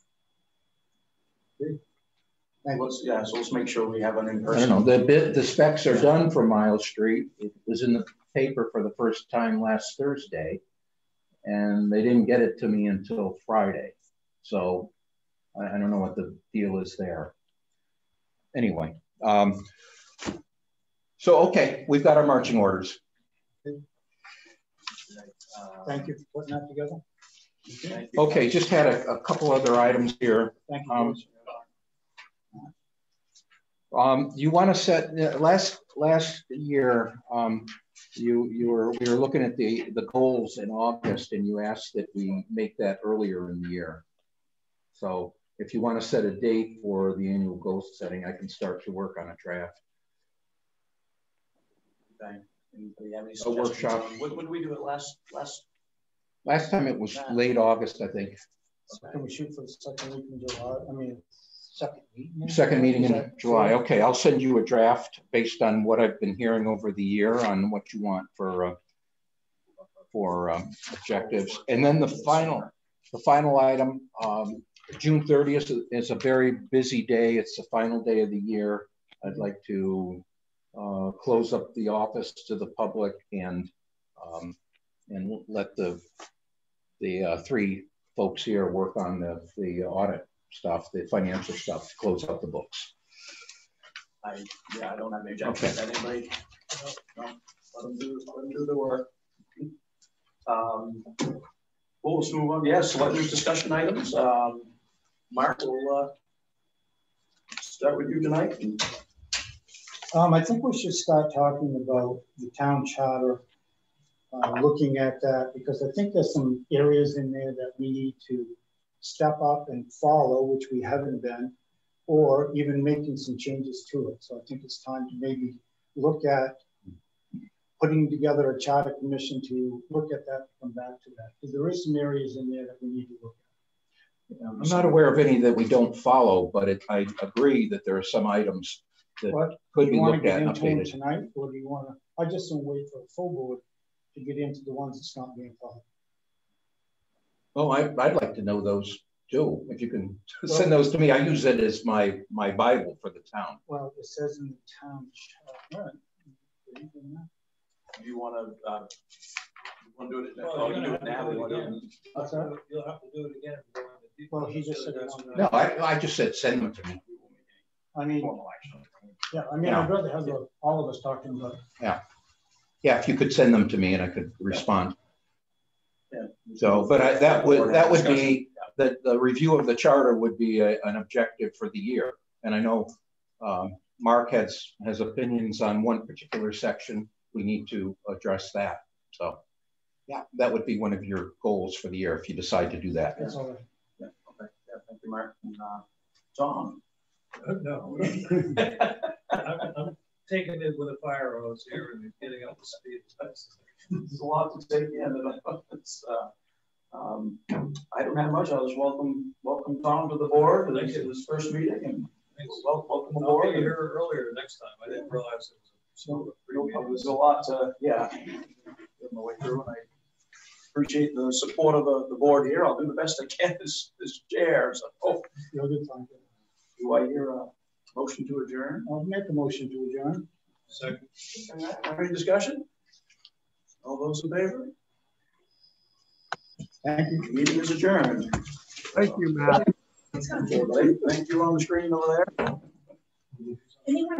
Speaker 1: Let's, yeah, so let's make sure we have an in
Speaker 2: I
Speaker 1: person.
Speaker 2: don't know. The bid, the specs are done for Miles Street. It was in the paper for the first time last Thursday, and they didn't get it to me until Friday. So I, I don't know what the deal is there. Anyway, um, so okay, we've got our marching orders.
Speaker 1: Uh,
Speaker 5: Thank you for putting that together.
Speaker 1: thank you.
Speaker 2: Okay, just had a, a couple other items here.
Speaker 5: Thank you.
Speaker 2: Um, um, you want to set uh, last last year? Um, you you were we were looking at the the goals in August, and you asked that we make that earlier in the year. So if you want to set a date for the annual goal setting, I can start to work on a draft.
Speaker 1: Okay. Anybody have any
Speaker 2: A workshop.
Speaker 1: When, when did we do it last last?
Speaker 2: Last time it was late August, I think.
Speaker 5: So can we shoot for the second week in July? I mean, second meeting?
Speaker 2: Second meeting in July. Okay, I'll send you a draft based on what I've been hearing over the year on what you want for uh, for um, objectives. And then the final, the final item, um, June thirtieth is a very busy day. It's the final day of the year. I'd like to uh, close up the office to the public and um, and let the the uh, three folks here work on the, the audit stuff, the financial stuff, close out the books.
Speaker 1: I, yeah, I don't have any objections. Okay. Anybody? No, no. Let them do, let them do the work. Um, well, let's move on. Yes, let me discussion items. Um, Mark, we'll uh, start with you tonight.
Speaker 5: Um, I think we should start talking about the town charter, uh, looking at that, because I think there's some areas in there that we need to step up and follow, which we haven't been, or even making some changes to it. So I think it's time to maybe look at putting together a charter commission to look at that, come back to that, because there is some areas in there that we need to look at.
Speaker 2: I'm not aware of any that we don't follow, but it, I agree that there are some items that
Speaker 5: what,
Speaker 2: could be looked at and updated
Speaker 5: tonight, or do you want to? I just don't wait for a full board to get into the ones that's not being followed.
Speaker 2: Oh, I, I'd like to know those too. If you can well, send those to me, I use it as my my Bible for the town.
Speaker 5: Well, it says in the town charter.
Speaker 1: Do you want to? Uh, you want to do it?
Speaker 4: Well,
Speaker 1: oh, you can do it now.
Speaker 4: Do it again.
Speaker 5: What's that?
Speaker 4: You'll have to do it again.
Speaker 5: Well, he just said
Speaker 2: no. I I just said send them to me.
Speaker 5: I mean, yeah. I mean, yeah. I'd rather have the, all of us talking about it.
Speaker 2: Yeah. Yeah. If you could send them to me and I could respond.
Speaker 1: Yeah.
Speaker 2: So, but I, that would that would be the the review of the charter would be a, an objective for the year. And I know um, Mark has has opinions on one particular section. We need to address that. So, yeah, that would be one of your goals for the year if you decide to do that.
Speaker 5: That's all right.
Speaker 1: Yeah. Okay. Yeah. Thank you, Mark. And uh, Tom.
Speaker 4: Uh, no, I'm, I'm taking it with a fire hose here and getting up to speed.
Speaker 1: There's a lot to take in. It's, uh, um, I don't have much. I was welcome, welcome Tom to the board. This is his first meeting, and well, welcome aboard.
Speaker 4: I'll be here earlier next time. I didn't realize it was.
Speaker 1: So there's a lot to, yeah, getting my way through, and I appreciate the support of the, the board here. I'll do the best I can as, as chair. So, oh,
Speaker 5: you're good time.
Speaker 1: Do I hear a motion to adjourn?
Speaker 5: I'll make a motion to adjourn.
Speaker 4: Second.
Speaker 1: Any discussion? All those in favor?
Speaker 5: Thank you.
Speaker 1: The meeting is adjourned.
Speaker 6: Thank you, Matt.
Speaker 1: Thank you on the screen over there.
Speaker 8: Anyone